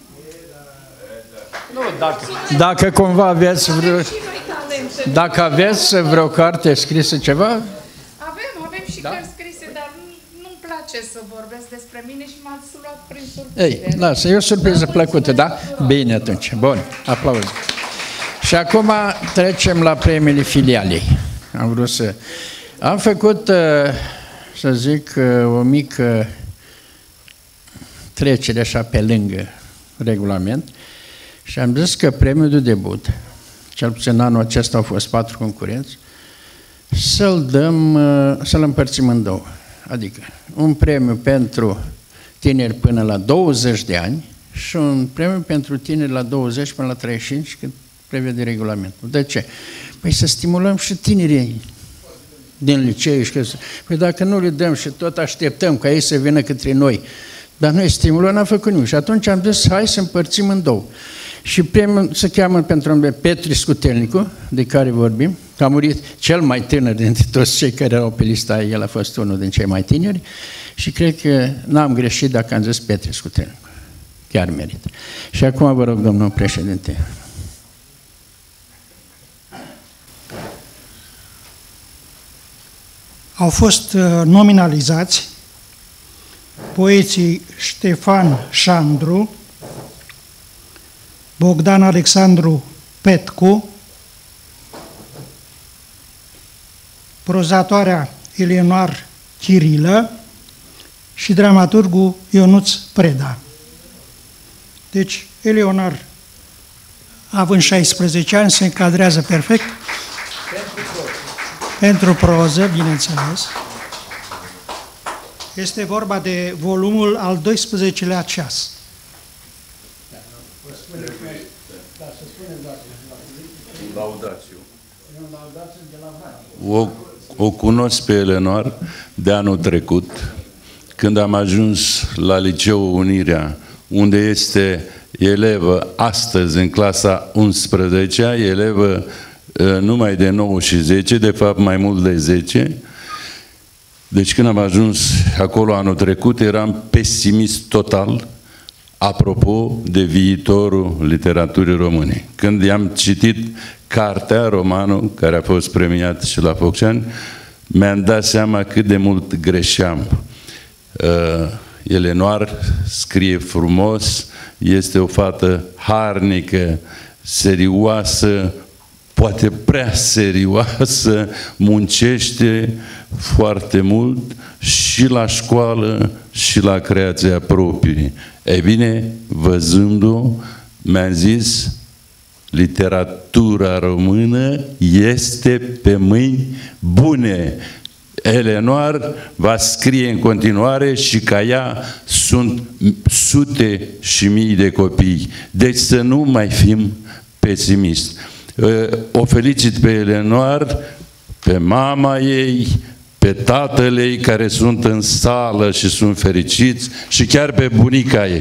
Nu, dacă cumva aveți vreo... Dacă aveți vreo carte scrisă ceva... Avem și cărți scrise, dar nu-mi place să vorbesc despre mine și m-ați luat prin surprindere. Ei, lasă, e o surpriză plăcută, da? Bine atunci, bun, aplauze. Și acum trecem la premiile filialei. Am vrut să... Am făcut, să zic, o mică trecere așa pe lângă regulament și am zis că premiul de debut, cel puțin anul acesta au fost 4 concurenți, să-l dăm, să-l împărțim în două. Adică un premiu pentru tineri până la 20 de ani și un premiu pentru tineri la 20 până la 35, cât prevede regulamentul. De ce? Păi să stimulăm și tinerii din liceu. Păi dacă nu le dăm și tot așteptăm ca ei să vină către noi, dar noi stimulăm, n-am făcut nimic. Și atunci am zis, hai să împărțim în două. Și premiul se cheamă pentru nume Petri Scutelnicu, de care vorbim, că a murit cel mai tânăr dintre toți cei care erau pe lista, el a fost unul din cei mai tineri și cred că n-am greșit dacă am zis Petri Scutelnicu. Chiar merită. Și acum vă rog, domnul președinte. Au fost nominalizați poeții Ștefan Șandru, Bogdan Alexandru Petcu, prozatoarea Eleonor Chirilă și dramaturgul Ionuț Preda. Deci, Eleonor, având 16 ani, se încadrează perfect. Pentru proză, bineînțeles. Este vorba de volumul al 12-lea ceas. O cunosc pe Eleonor de anul trecut, când am ajuns la Liceul Unirea, unde este elevă astăzi în clasa 11-a, elevă numai de 9 și 10, de fapt mai mult de 10. Deci când am ajuns acolo anul trecut, eram pesimist total apropo de viitorul literaturii române. Când i-am citit cartea, romanul, care a fost premiat și la Focșani, mi-am dat seama cât de mult greșeam. Eleonor scrie frumos, este o fată harnică, serioasă, poate prea serioasă, muncește foarte mult și la școală și la creația proprie. Ei bine, văzându-o, mi-am zis, literatura română este pe mâini bune. Eleonor va scrie în continuare și ca ea sunt sute și mii de copii. Deci să nu mai fim pesimiști. O felicit pe Eleonor, pe mama ei, pe tatăl ei care sunt în sală și sunt fericiți și chiar pe bunica ei.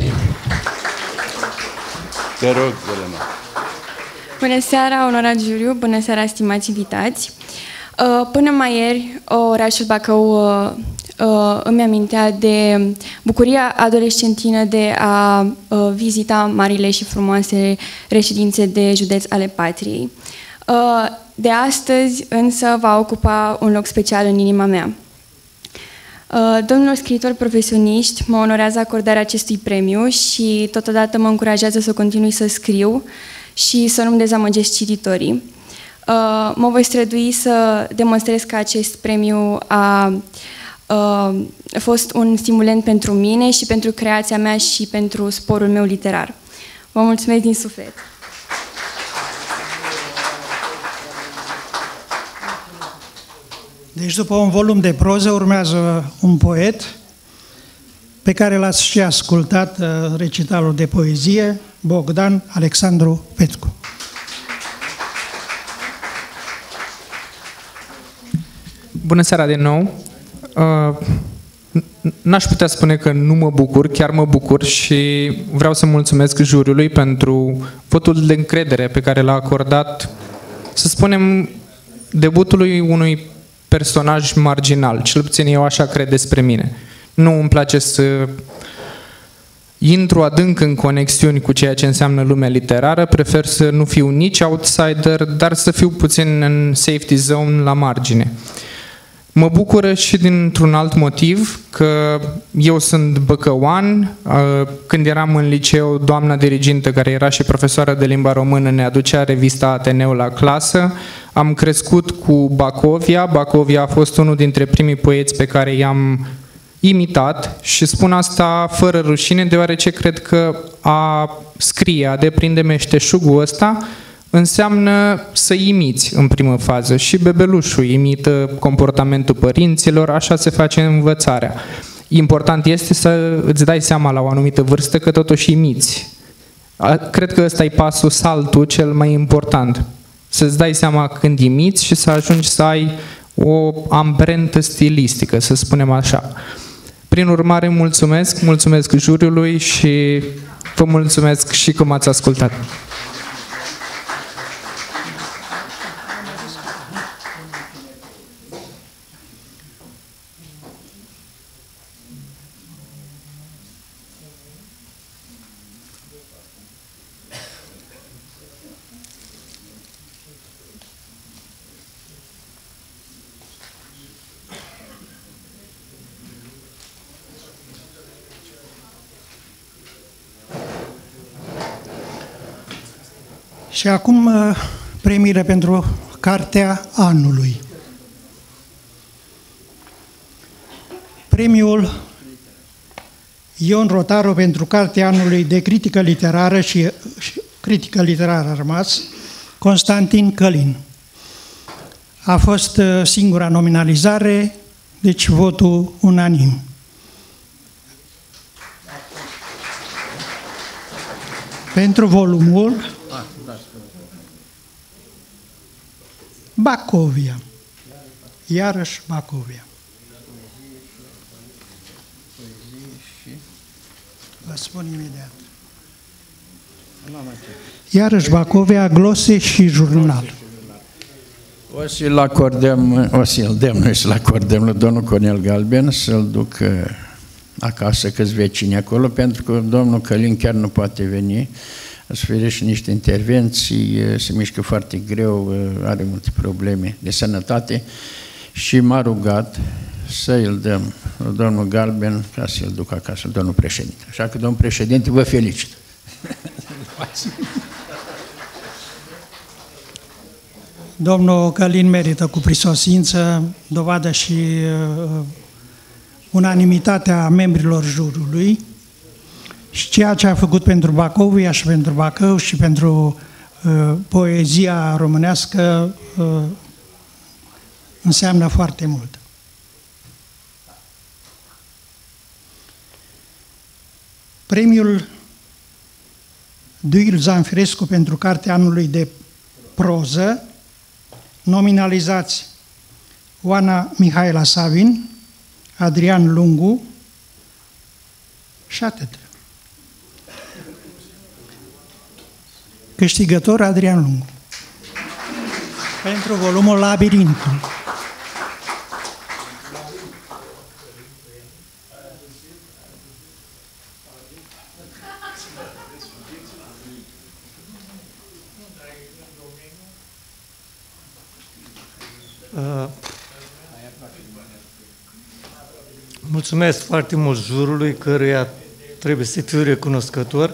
Te rog, Eleonor. Bună seara, onorat juriu, bună seara, stimați invitați. Până mai ieri, orașul Bacău îmi amintea de bucuria adolescentină de a vizita marile și frumoase reședințe de județ ale patriei. De astăzi însă va ocupa un loc special în inima mea. Domnilor scriitori profesioniști, mă onorează acordarea acestui premiu și totodată mă încurajează să continui să scriu și să nu-mi dezamăgesc cititorii. Mă voi strădui să demonstrez că acest premiu a fost un stimulant pentru mine și pentru creația mea și pentru sporul meu literar. Vă mulțumesc din suflet! Deci după un volum de proză urmează un poet pe care l-ați și ascultat, recitalul de poezie, Bogdan Alexandru Petcu. Bună seara din nou! N-aș putea spune că nu mă bucur, chiar mă bucur și vreau să mulțumesc juriului pentru votul de încredere pe care l-a acordat, să spunem, debutului unui personaj marginal, cel puțin eu așa cred despre mine. Nu îmi place să intru adânc în conexiuni cu ceea ce înseamnă lumea literară, prefer să nu fiu nici outsider, dar să fiu puțin în safety zone la margine. Mă bucură și dintr-un alt motiv, că eu sunt băcăuan. Când eram în liceu, doamna dirigintă, care era și profesoară de limba română, ne aducea revista Ateneu la clasă. Am crescut cu Bacovia. Bacovia a fost unul dintre primii poeți pe care i-am imitat și spun asta fără rușine, deoarece cred că a scrie, a deprinde meșteșugul ăsta, înseamnă să imiți în primă fază. Și bebelușul imită comportamentul părinților, așa se face învățarea. Important este să îți dai seama la o anumită vârstă că totuși imiți. Cred că ăsta e pasul, saltul cel mai important. Să-ți dai seama când imiți și să ajungi să ai o amprentă stilistică, să spunem așa. Prin urmare, mulțumesc juriului și vă mulțumesc și că m-ați ascultat. Și acum premiile pentru Cartea Anului. Premiul Ion Rotaru pentru Cartea Anului de critică literară și critică literară a rămas Constantin Călin. A fost singura nominalizare, deci votul unanim. Pentru volumul Bacovia. Iarăși Bacovia. Vă spun imediat. Iarăși Bacovia, glose și jurnal. O să-l acordăm, noi să-l acordăm lui domnul Cornel Galben, să-l duc acasă câți vecini acolo, pentru că domnul Călin chiar nu poate veni. A suferit și niște intervenții, se mișcă foarte greu, are multe probleme de sănătate și m-a rugat să-i dăm domnul Galben ca să-l duc acasă, domnul președinte. Așa că, domnul președinte, vă felicit. Domnul Călin merită cu prisosință, dovadă și unanimitatea membrilor jurului. Și ceea ce a făcut pentru Bacovia și pentru Bacău și pentru poezia românească înseamnă foarte mult. Premiul Duil Zanfirescu pentru Cartea Anului de proză, nominalizați Oana Mihaela Savin, Adrian Lungu și atât. Câștigător Adrian Lungu. Pentru volumul Labirintul. Mulțumesc foarte mult jurului, căruia trebuie să fiu recunoscător.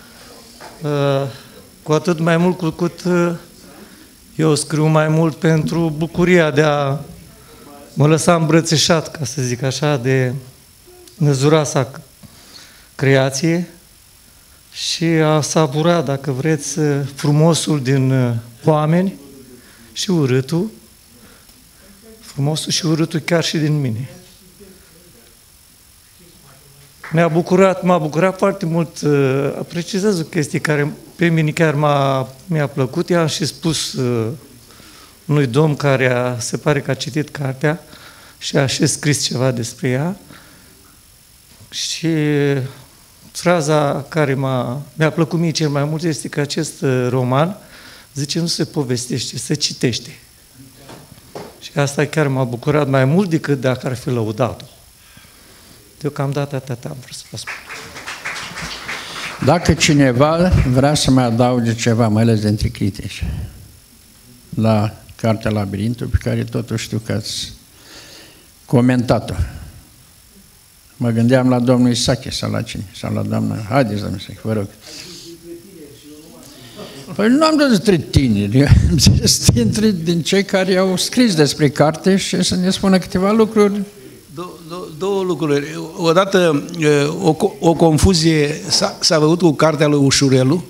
Cu atât mai mult cu cât eu scriu mai mult pentru bucuria de a mă lăsa îmbrățișat, ca să zic așa, de năzuroasa creație și a savura, dacă vreți, frumosul din oameni și urâtul, frumosul și urâtul chiar și din mine. M-a bucurat foarte mult, precizez o chestie care pe mine chiar mi-a plăcut, i-am și spus unui domn care se pare că a citit cartea și a și scris ceva despre ea și fraza care mi-a plăcut mie cel mai mult este că acest roman, zice, nu se povestește, se citește. Și asta chiar m-a bucurat mai mult decât dacă ar fi lăudat-o. Deocamdată atât am vrut să vă spun. Dacă cineva vrea să mai adauge ceva, mai ales dintre critici, la Cartea Labirintul, pe care totuși știu că ați comentat-o. Mă gândeam la domnul Isache sau la cine? Sau la doamna... Haideți, domnul Isache, vă rog. Păi nu am dat dintre tineri, am zis din cei care au scris despre carte și să ne spună câteva lucruri. Două lucruri. Odată, o confuzie s-a făcut cu cartea lui Ușurelu,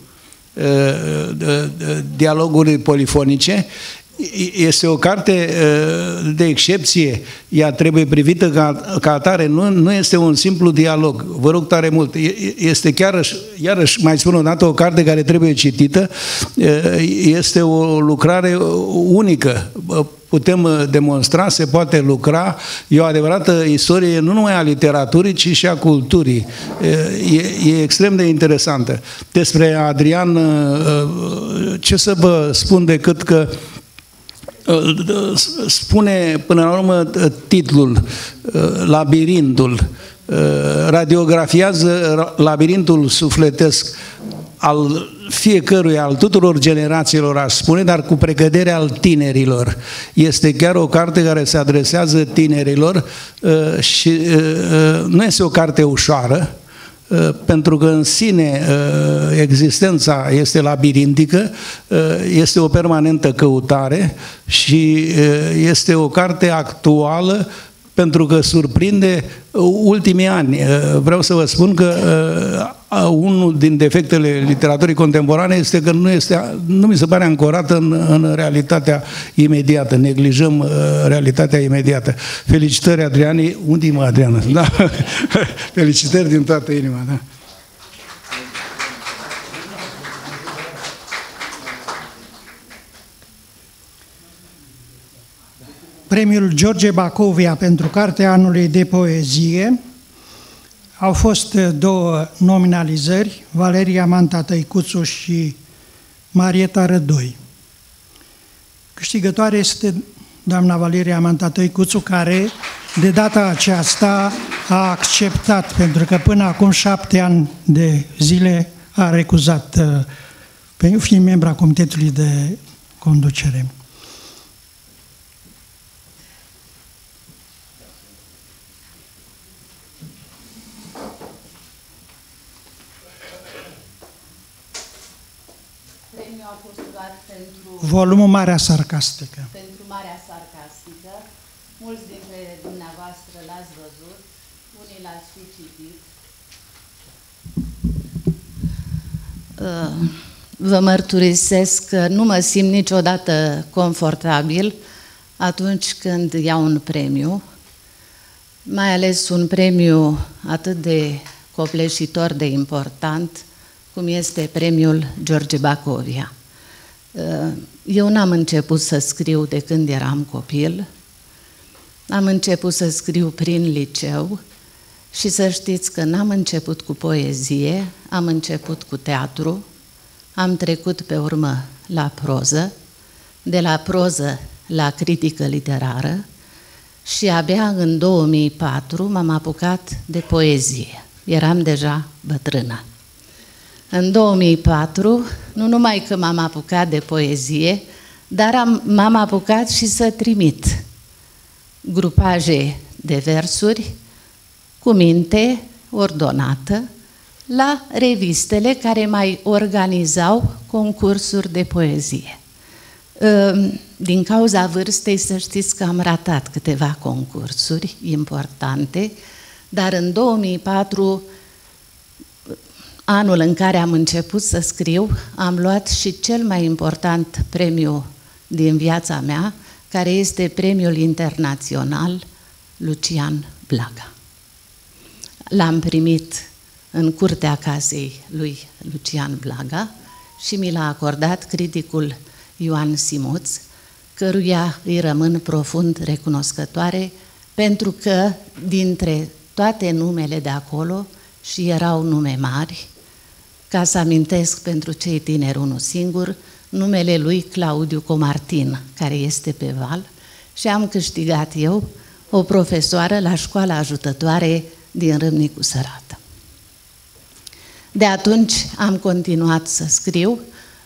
dialoguri polifonice. Este o carte de excepție, ea trebuie privită ca atare, nu este un simplu dialog. Vă rog tare mult, este chiar, iarăși mai spun o dată, o carte care trebuie citită, este o lucrare unică. Putem demonstra, se poate lucra, e o adevărată istorie nu numai a literaturii, ci și a culturii. E extrem de interesantă. Despre Adrian, ce să vă spun decât că spune până la urmă titlul, Labirintul, radiografiază labirintul sufletesc al fiecăruia, al tuturor generațiilor, aș spune, dar cu precădere al tinerilor. Este chiar o carte care se adresează tinerilor și nu este o carte ușoară, pentru că în sine existența este labirintică, este o permanentă căutare și este o carte actuală pentru că surprinde ultimii ani. Vreau să vă spun că unul din defectele literaturii contemporane este că nu mi se pare ancorată în realitatea imediată. Neglijăm realitatea imediată. Felicitări, Adriani. Unde-i mă, Adriana? Da. Felicitări din toată inima. Da. Premiul George Bacovia pentru Cartea Anului de Poezie. Au fost două nominalizări, Valeria Manta Tăicuțu și Marieta Rădoi. Câștigătoare este doamna Valeria Manta Tăicuțu, care de data aceasta a acceptat, pentru că până acum 7 ani de zile a recuzat fiind membra Comitetului de Conducere. Volumul Marea Sarcastică. Pentru Marea Sarcastică. Mulți dintre dumneavoastră l-ați văzut, unii l-ați și citit. Vă mărturisesc că nu mă simt niciodată confortabil atunci când iau un premiu, mai ales un premiu atât de copleșitor de important, cum este premiul George Bacovia. Eu n-am început să scriu de când eram copil, am început să scriu prin liceu și să știți că n-am început cu poezie, am început cu teatru, am trecut pe urmă la proză, de la proză la critică literară și abia în 2004 m-am apucat de poezie. Eram deja bătrână. În 2004, nu numai că m-am apucat de poezie, dar m-am apucat și să trimit grupaje de versuri cu minte ordonată la revistele care mai organizau concursuri de poezie. Din cauza vârstei, să știți că am ratat câteva concursuri importante, dar în 2004, anul în care am început să scriu, am luat și cel mai important premiu din viața mea, care este Premiul Internațional Lucian Blaga. L-am primit în curtea casei lui Lucian Blaga și mi l-a acordat criticul Ioan Simuț, căruia îi rămân profund recunoscătoare, pentru că dintre toate numele de acolo, și erau nume mari, ca să amintesc pentru cei tineri unul singur, numele lui Claudiu Comartin, care este pe Val, și am câștigat eu o profesoară la școala ajutătoare din Râmnicu Sărată. De atunci am continuat să scriu,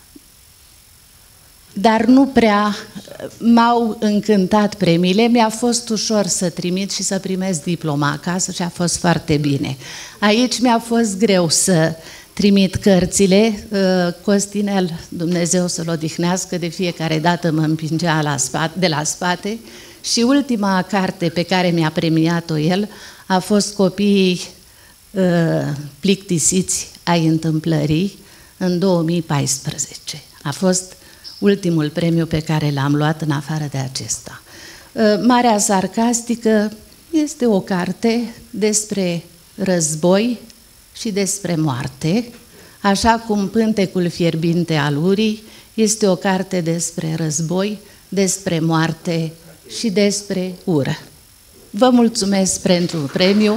dar nu prea m-au încântat premiile, mi-a fost ușor să trimit și să primesc diploma acasă și a fost foarte bine. Aici mi-a fost greu să trimit cărțile, Costinel, Dumnezeu să-l odihnească, de fiecare dată mă împingea de la spate și ultima carte pe care mi-a premiat-o el a fost Copiii plictisiți ai întâmplării în 2014. A fost ultimul premiu pe care l-am luat în afară de acesta. Marea sarcastică este o carte despre război și despre moarte, așa cum Pântecul fierbinte al Urii este o carte despre război, despre moarte și despre ură. Vă mulțumesc pentru premiu.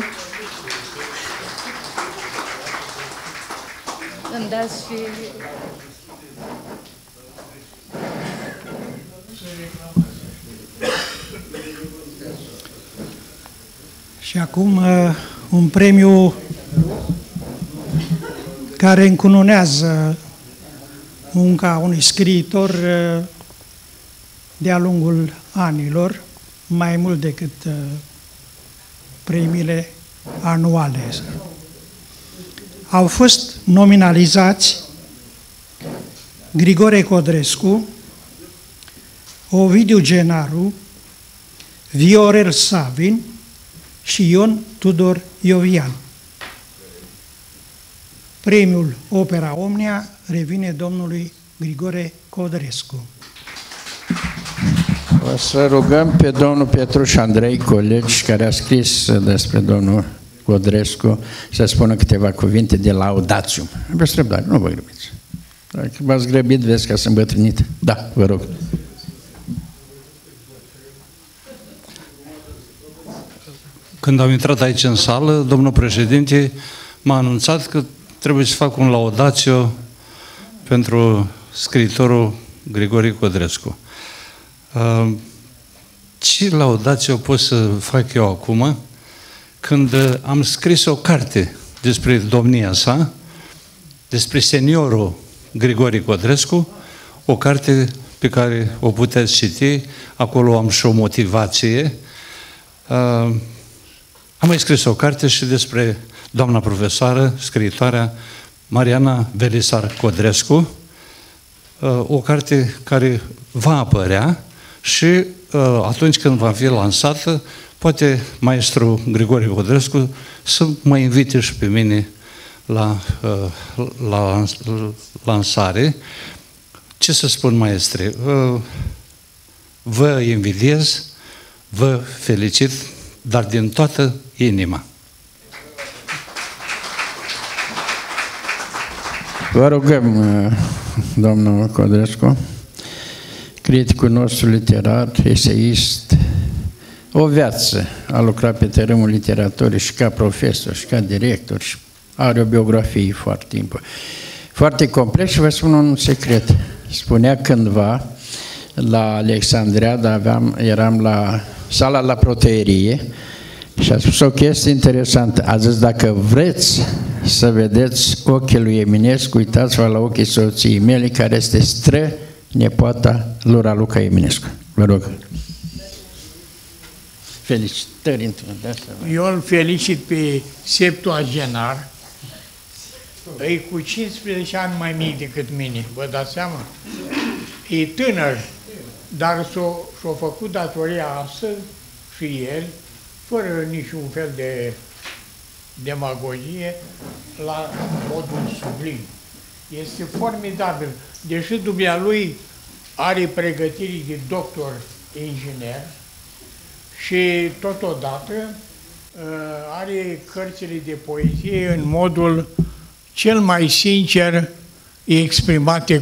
Îmi dați și... Și acum un premiu care încununează munca unui scriitor de-a lungul anilor, mai mult decât premiile anuale. Au fost nominalizați Grigore Codrescu, Ovidiu Genaru, Viorel Savin și Ion Tudor Iovian. Premiul Opera Omnia revine domnului Grigore Codrescu. O să rugăm pe domnul Petruș Andrei, colegi care a scris despre domnul Codrescu, să spună câteva cuvinte de laudațiu. Aveți răbdare, nu vă grăbiți. Dacă v-ați grăbit, vezi că sunt îmbătrânit. Da, vă rog. Când am intrat aici în sală, domnul președinte m-a anunțat că trebuie să fac un laudațiu pentru scriitorul Grigore Codrescu. Ce laudațiu pot să fac eu acum când am scris o carte despre domnia sa, despre seniorul Grigore Codrescu, o carte pe care o puteți citi, acolo am și o motivație. Am mai scris o carte și despre doamna profesoară, scriitoarea Mariana Velisar Codrescu, o carte care va apărea și atunci când va fi lansată, poate maestru Grigore Codrescu să mă invite și pe mine la lansare. Ce să spun, maestre? Vă invidiez, vă felicit, dar din toată inima. Vă rugăm, domnul Codrescu, criticul nostru literar, eseist, o viață a lucrat pe terenul literaturii și ca profesor și ca director și are o biografie foarte complex și vă spun un secret. Spunea cândva la Alexandria, dar eram la sala la proteerie și a spus o chestie interesantă. A zis, dacă vreți să vedeți ochii lui Eminescu, uitați-vă la ochii soției mele, care este nepoata lui Luca Eminescu. Vă rog. Felicitări. Eu îl felicit pe Septuagenar. E cu 15 ani mai mic decât mine, vă dați seama? E tânăr, dar și-a făcut datoria astăzi și el, fără niciun fel de demagogie, la modul sublim. Este formidabil. Deși dumnealui are pregătiri de doctor inginer și totodată are cărțile de poezie în modul cel mai sincer exprimate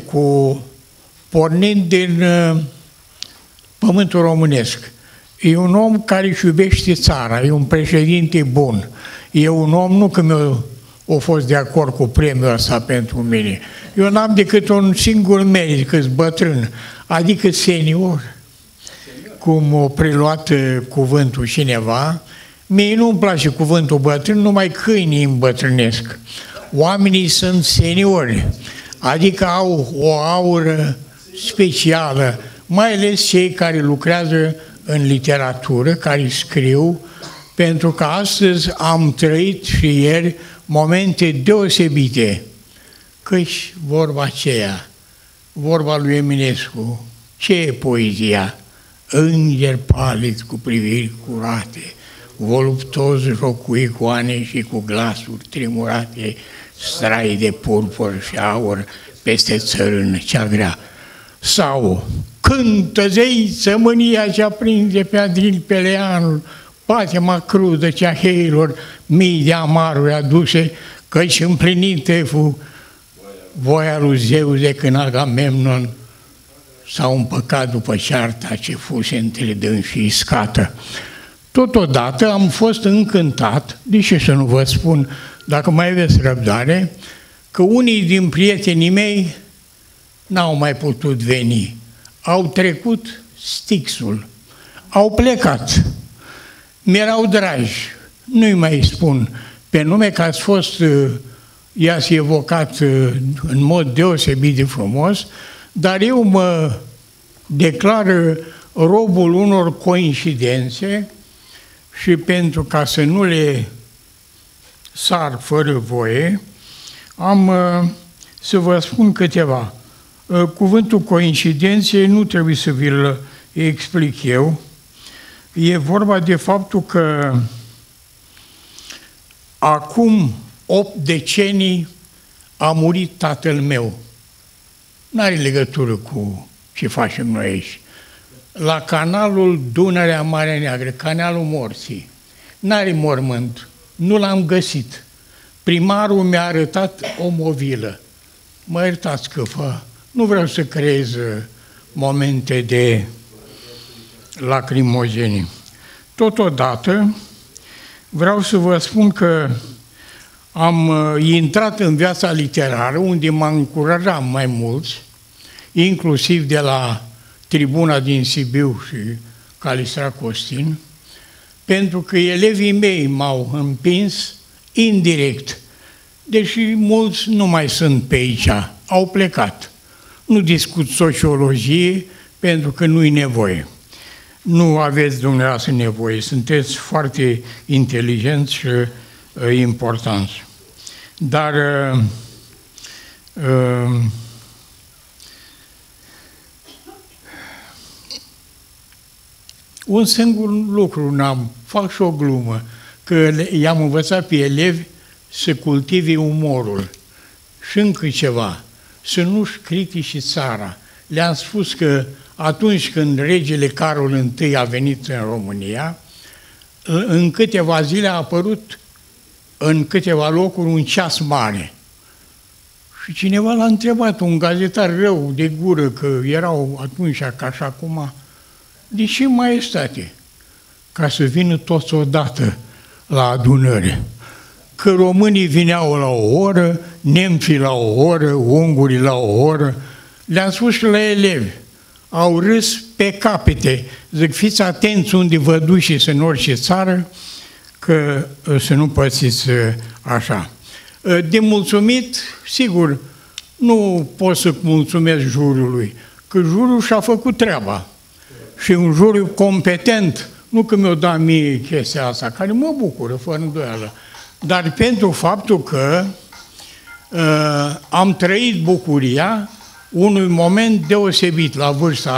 pornind din pământul românesc. E un om care își iubește țara, e un președinte bun. E un om, nu că mi-a fost de acord cu premiul ăsta pentru mine. Eu n-am decât un singur merit, că-s bătrân, adică senior, cum a preluat cuvântul cineva. Mie nu-mi place cuvântul bătrân, numai câinii îmbătrânesc. Oamenii sunt seniori, adică au o aură specială, mai ales cei care lucrează în literatură, care scriu, pentru că astăzi am trăit și ieri momente deosebite, căci vorba aceea, vorba lui Eminescu, ce e poezia? Înger palid cu priviri curate, voluptos jocui cu ane și cu glasuri tremurate, strai de purpur și aur peste țărână cea grea. Sau cântă zeiță mânia ce aprinde pe Adril Peleanul, patema crudă cea heilor, mii de amaruri aduse, căci împlinite fu voia lui Zeus de când Agamemnon s-a împăcat după cearta ce fuse între dâns și iscată. Totodată am fost încântat, de ce să nu vă spun, dacă mai aveți răbdare, că unii din prietenii mei n-au mai putut veni. Au trecut Stixul, au plecat. Mi-erau dragi, nu-i mai spun pe nume că ați fost, i-ați evocat în mod deosebit de frumos, dar eu mă declar robul unor coincidențe și pentru ca să nu le sar fără voie, am să vă spun câteva. Cuvântul coincidențe nu trebuie să vi-l explic eu. E vorba de faptul că acum 8 decenii a murit tatăl meu. N-are legătură cu ce facem noi aici. La canalul Dunărea-Marea Neagră, canalul morții. N-are mormânt. Nu l-am găsit. Primarul mi-a arătat o movilă. Mă iertați că nu vreau să creez momente de lacrimogeni. Totodată, vreau să vă spun că am intrat în viața literară, unde mă încurajam mai mulți, inclusiv de la Tribuna din Sibiu și Calistra Costin, pentru că elevii mei m-au împins indirect, deși mulți nu mai sunt pe aici, au plecat. Nu discut sociologie, pentru că nu-i nevoie. Nu aveți dumneavoastră nevoie, sunteți foarte inteligenți și importanți. Dar un singur lucru n-am, fac și o glumă, că i-am învățat pe elevi să cultive umorul. Și încă ceva, să nu-și critice țara. Le-am spus că atunci când regele Carol I a venit în România, în câteva zile a apărut în câteva locuri un ceas mare. Și cineva l-a întrebat, un gazetar rău de gură, că erau atunci ca și acum, de ce, maestate? Ca să vină toți odată la adunări. Că românii vineau la o oră, nemții la o oră, ungurii la o oră. Le-am spus și la elevi. Au râs pe capete. Zic, fiți atenți unde vă duceți în orice țară, că să nu pățiți așa. De mulțumit, sigur, nu pot să mulțumesc juriului, că juriul și-a făcut treaba. Și un juriu competent, Nu că mi-o da mie chestia asta, care mă bucură, fără îndoială, dar pentru faptul că am trăit bucuria unui moment deosebit la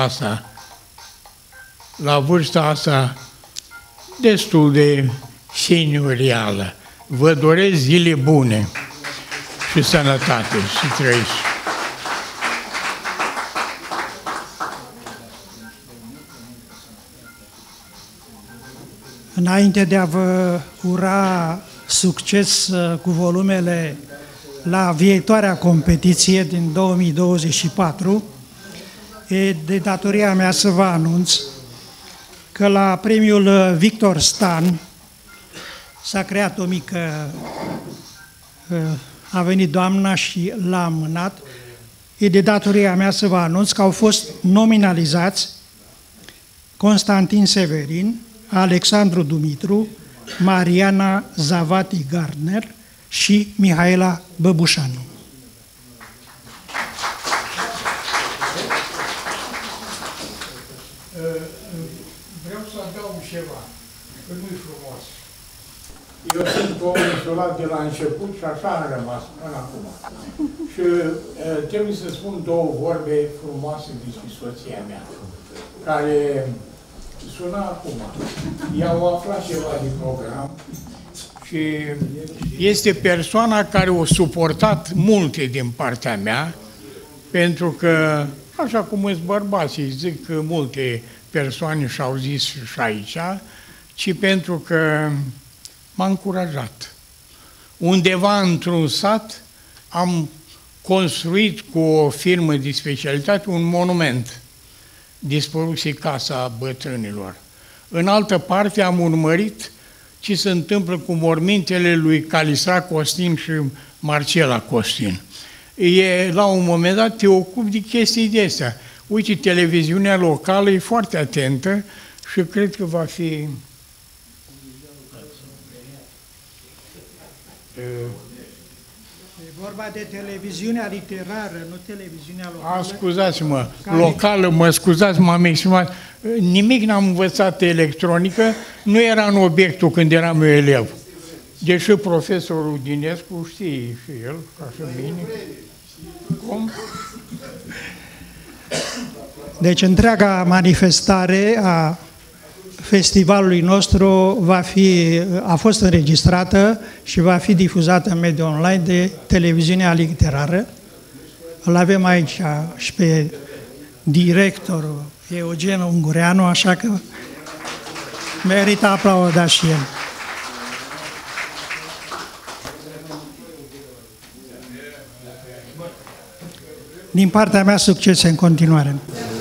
vârsta asta destul de seniorială. Vă doresc zile bune și sănătate și trăiți. Înainte de a vă ura succes cu volumele la viitoarea competiție din 2024, e de datoria mea să vă anunț că la premiul Victor Stan s-a creat o mică... a venit doamna și l-a amânat. E de datoria mea să vă anunț că au fost nominalizați Constantin Severin, Alexandru Dumitru, Mariana Zavati Gardner și Mihaela Băbușanu. Vreau să adaug ceva, că nu-i frumos. Eu sunt omul insulat de la început și așa am rămas până acum. Și trebuie să spun două vorbe frumoase despre soția mea, care suna acum. I-au aflat ceva din program și este persoana care a suportat multe din partea mea, pentru că, așa cum îți bărbații, zic că multe persoane și-au zis și aici, ci pentru că m-a încurajat. Undeva într-un sat am construit cu o firmă de specialitate un monument. Dispăruse casa bătrânilor. În altă parte am urmărit ce se întâmplă cu mormintele lui Calisra Costin și Marcela Costin. La un moment dat te ocupi de chestii de astea. Uite, televiziunea locală e foarte atentă și cred că va fi... E vorba de televiziunea literară, nu televiziunea locală. Scuzați-mă, locală, mă scuzați, m-am exprimat. Nimic n-am învățat electronică, nu era în obiectul când eram eu elev. Deși profesorul Dinescu știe și el, ca și mine. Cum? Deci întreaga manifestare a festivalului nostru a fost înregistrată și va fi difuzată în mediul online de televiziunea literară. Îl avem aici și pe directorul Eugen Ungureanu, așa că merită aplaudat și el. Din partea mea, succes în continuare.